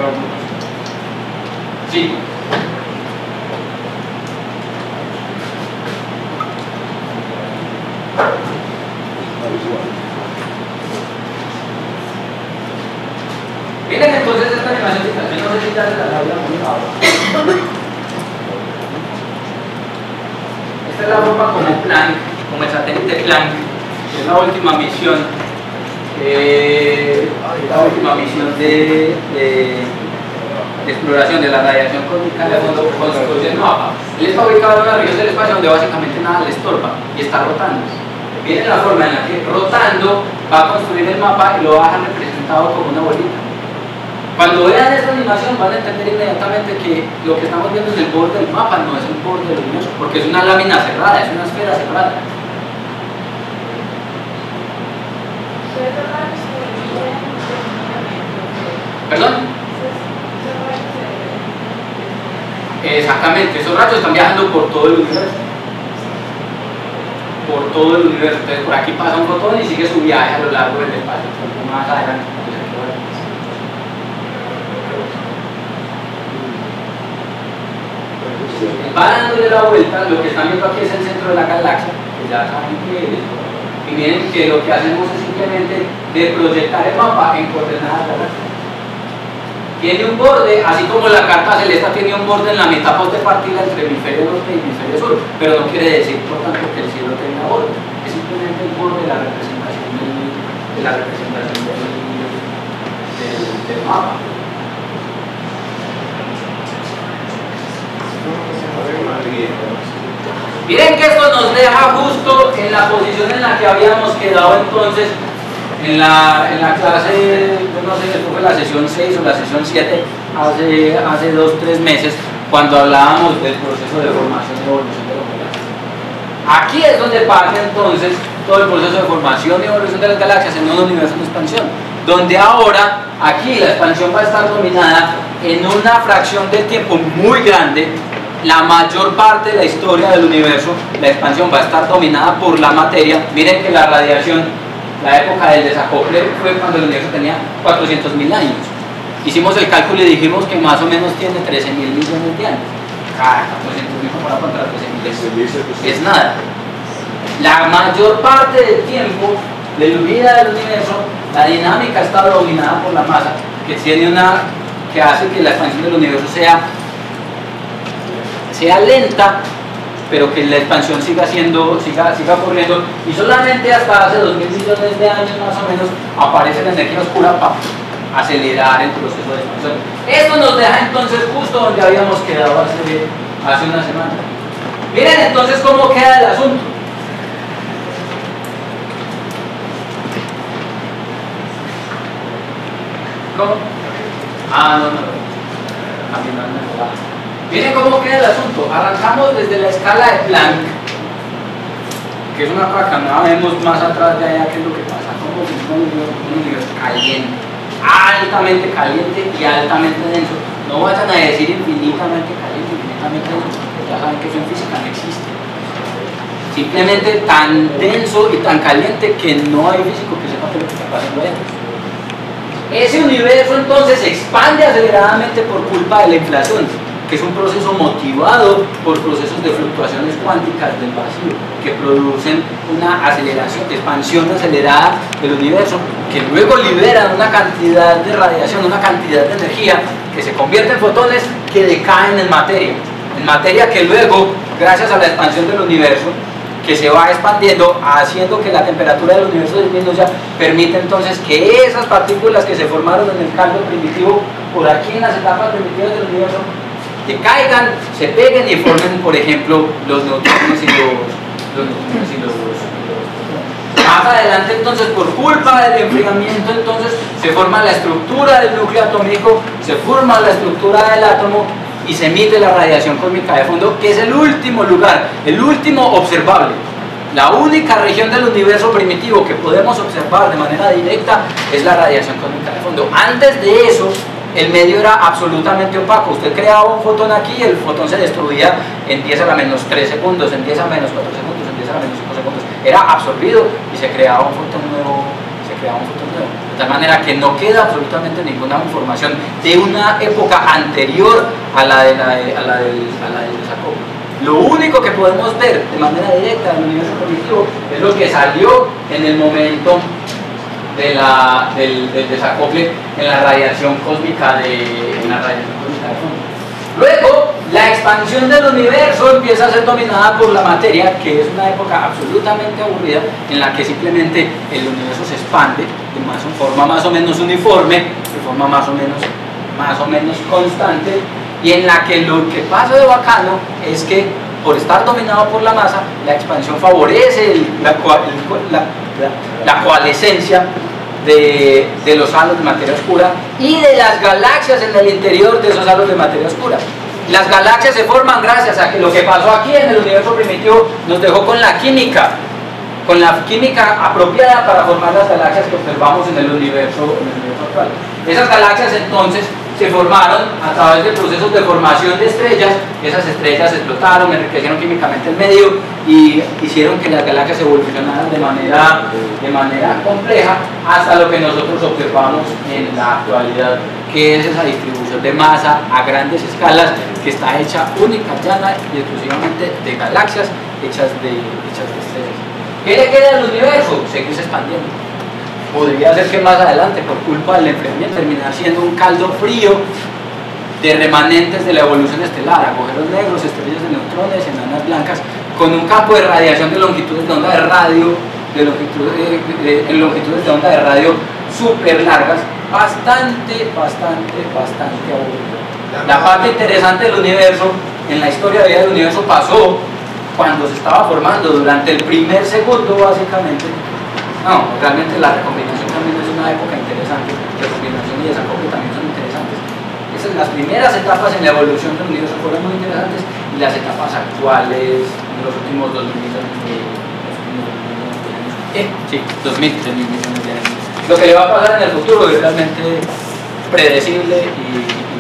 Sí. Miren entonces esta animación, no sé si ya se la había mostrado. Esta es la forma como Planck, como el satélite Planck, que es la última misión, eh, la última misión de, de, de exploración de la radiación cósmica de fondo, construye el mapa. Él está ubicado en una región del espacio donde básicamente nada le estorba y está rotando. Miren la forma en la que rotando va a construir el mapa y lo va a dejar representado como una bolita. Cuando vean esta animación van a entender inmediatamente que lo que estamos viendo en el borde del mapa no es el borde del universo, porque es una lámina cerrada, es una esfera cerrada. ¿Perdón? Exactamente, esos rayos están viajando por todo el universo. Por todo el universo. Entonces por aquí pasa un fotón y sigue su viaje a lo largo del espacio. Más adelante. Va dándole la vuelta, lo que están viendo aquí es el centro de la galaxia, que ya saben que es. Y miren que lo que hacemos es simplemente de proyectar el mapa en coordenadas galácticas. Tiene un borde, así como la carta celeste tiene un borde en la mitad de partida entre hemisferio norte y hemisferio sur, pero no quiere decir, por tanto, que el cielo tenga borde, es simplemente el borde de la representación del, de la representación del, del, del mapa. Miren que esto nos deja justo en la posición en la que habíamos quedado entonces en la, en la clase, yo no sé si fue la sesión seis o la sesión siete, hace, hace dos o tres meses, cuando hablábamos del proceso de formación y evolución de las galaxias. Aquí es donde pasa entonces todo el proceso de formación y evolución de las galaxias en un universo en expansión, donde ahora aquí la expansión va a estar dominada en una fracción de tiempo muy grande. La mayor parte de la historia del universo, la expansión va a estar dominada por la materia. Miren que la radiación, la época del desacople fue cuando el universo tenía cuatrocientos mil años. Hicimos el cálculo y dijimos que más o menos tiene trece mil millones de años. Cada cuatrocientos mil comparado contra trece mil es nada. La mayor parte del tiempo de la vida del universo, la dinámica está dominada por la masa, que tiene una, que hace que la expansión del universo sea sea lenta, pero que la expansión siga siendo, siga, siga ocurriendo, y solamente hasta hace dos mil millones de años más o menos aparece la energía oscura para acelerar el proceso de expansión. Esto nos deja entonces justo donde habíamos quedado hace, hace una semana. Miren entonces cómo queda el asunto. ¿Cómo? Ah, no, no, a mí no me va. Miren cómo queda el asunto. Arrancamos desde la escala de Planck, que es una cosa que no vemos más atrás de allá, que es lo que pasa, como un universo caliente, altamente caliente y altamente denso. No vayan a decir infinitamente caliente, infinitamente denso, porque ya saben que eso en física no existe. Simplemente tan denso y tan caliente que no hay físico que sepa que lo que está pasando ahí. Ese universo entonces se expande aceleradamente por culpa de la inflación. que es un proceso motivado por procesos de fluctuaciones cuánticas del vacío, que producen una aceleración, expansión acelerada del universo, que luego liberan una cantidad de radiación, una cantidad de energía, que se convierte en fotones que decaen en materia, en materia que luego, gracias a la expansión del universo, que se va expandiendo, haciendo que la temperatura del universo disminuya, permite entonces que esas partículas que se formaron en el caldo primitivo, por aquí en las etapas primitivas del universo, que caigan, se peguen y formen, por ejemplo, los neutrones y los, los, neutrones y los, los más adelante, entonces, por culpa del enfriamiento, entonces se forma la estructura del núcleo atómico, se forma la estructura del átomo y se emite la radiación cósmica de fondo, que es el último lugar, el último observable. La única región del universo primitivo que podemos observar de manera directa es la radiación cósmica de fondo. Antes de eso, el medio era absolutamente opaco. Usted creaba un fotón aquí y el fotón se destruía en diez a la menos tres segundos, en diez a menos cuatro segundos, en diez a la menos cinco segundos. Era absorbido y se creaba un fotón nuevo, se creaba un fotón nuevo. De tal manera que no queda absolutamente ninguna información de una época anterior a la, de la, de, a la, del, a la del desacople. Lo único que podemos ver de manera directa del universo primitivo es lo que salió en el momento de la, del, del desacople en la radiación cósmica de, en la radiación cósmica de fondo. Luego, la expansión del universo empieza a ser dominada por la materia, que es una época absolutamente aburrida, en la que simplemente el universo se expande de más, forma más o menos uniforme, de forma más o menos, más o menos constante, y en la que lo que pasa de bacano es que por estar dominado por la masa, la expansión favorece el, la, la, la, la coalescencia de, de los halos de materia oscura y de las galaxias en el interior de esos halos de materia oscura. Las galaxias se forman gracias a que lo que pasó aquí en el universo primitivo nos dejó con la química, con la química apropiada para formar las galaxias que observamos en el universo, en el universo actual. Esas galaxias entonces se formaron a través de procesos de formación de estrellas. Esas estrellas explotaron, enriquecieron químicamente el medio y hicieron que las galaxias evolucionaran de manera, de manera compleja hasta lo que nosotros observamos en la actualidad, que es esa distribución de masa a grandes escalas que está hecha única, llana y exclusivamente de galaxias hechas de, hechas de estrellas. ¿Qué le queda al universo? Seguirse expandiendo. Podría ser que más adelante, por culpa del enfriamiento, terminar siendo un caldo frío de remanentes de la evolución estelar, agujeros negros, estrellas de neutrones, enanas blancas, con un campo de radiación de longitudes de onda de radio, de longitud, de, de, de longitudes de onda de radio súper largas, bastante, bastante, bastante aburrido. La parte interesante del universo, en la historia de vida del universo, pasó cuando se estaba formando, durante el primer segundo, básicamente. No, realmente la recombinación también es una época interesante, la recombinación y desacople también son interesantes. Esas, las primeras etapas en la evolución del universo fueron muy interesantes y las etapas actuales, en los últimos dos mil millones de años. Eh, sí, dos mil millones de años. Lo que le va a pasar en el futuro es realmente predecible y, y,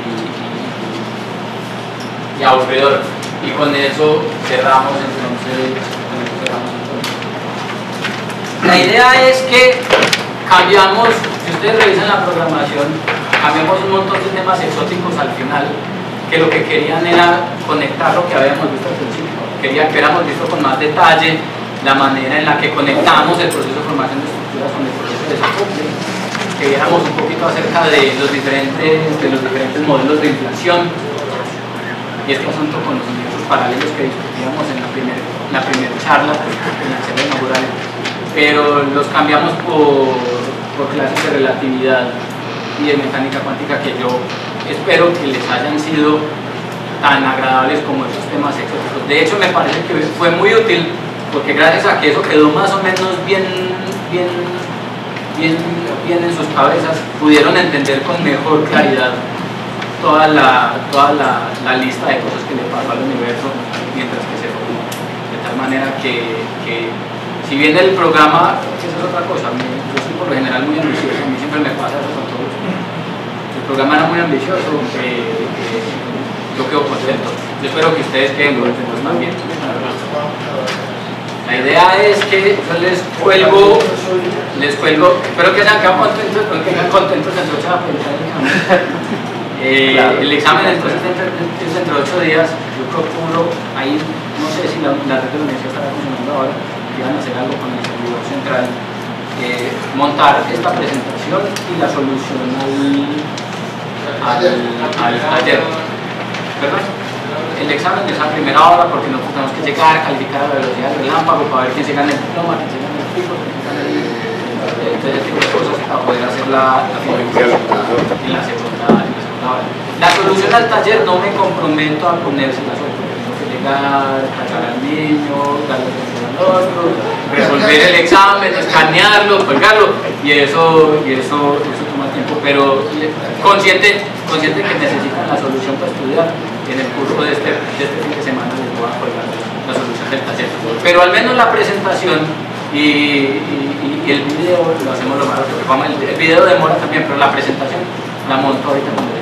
y, y aburridor. Y con eso cerramos entonces. Cerramos entonces. La idea es que cambiamos, si ustedes revisan la programación, cambiamos un montón de temas exóticos al final, que lo que querían era conectar lo que habíamos visto al principio. Quería que hubiéramos visto con más detalle la manera en la que conectamos el proceso de formación de estructuras con el proceso de desacople, que viéramos un poquito acerca de los diferentes, de los diferentes modelos de inflación y este asunto con los universos paralelos que discutíamos en la primera la primer charla, en la charla inaugural, pero los cambiamos por, por clases de relatividad y de mecánica cuántica que yo espero que les hayan sido tan agradables como esos temas exóticos. De hecho, me parece que fue muy útil porque gracias a que eso quedó más o menos bien, bien, bien, bien en sus cabezas, pudieron entender con mejor claridad toda la, toda la, la lista de cosas que le pasó al universo mientras que se formó. De tal manera que, que si bien el programa, esa es otra cosa, yo soy por lo general muy ambicioso, a mí siempre me pasa eso con todos. El programa era muy ambicioso, eh, eh, yo quedo contento. Yo espero que ustedes queden contentos también. La idea es que yo les cuelgo, les cuelgo, espero que hayan quedado contentos, pero que queden contentos en su charla. Eh, Claro. El examen entonces entre, es entre ocho días. Yo procuro, ahí no sé si la, la red de la universidad estará funcionando ahora, que van a hacer algo con el servidor central, eh, montar esta presentación y la solución al, al, al taller. ¿Perdón? El examen es a primera hora porque nosotros tenemos que llegar, calificar a la velocidad del relámpago para ver quién se gana el diploma, quién se gana el pico, quién se gana el... Entonces, ese tipo de cosas para poder hacer la, la finalización en la segunda, en la segunda hora. La solución al taller no me comprometo a ponerse la suerte. Tengo que llegar, sacar al niño, darle atención al otro, resolver el examen, escanearlo, colgarlo, y eso, y eso, eso toma tiempo, pero consciente, consciente que necesitan la solución para estudiar. En el curso de este, de este fin de semana les voy a colgar la solución del taller. Pero al menos la presentación y, y, y el video lo hacemos lo más rápido que podamos. El video demora también, pero la presentación la monto ahorita.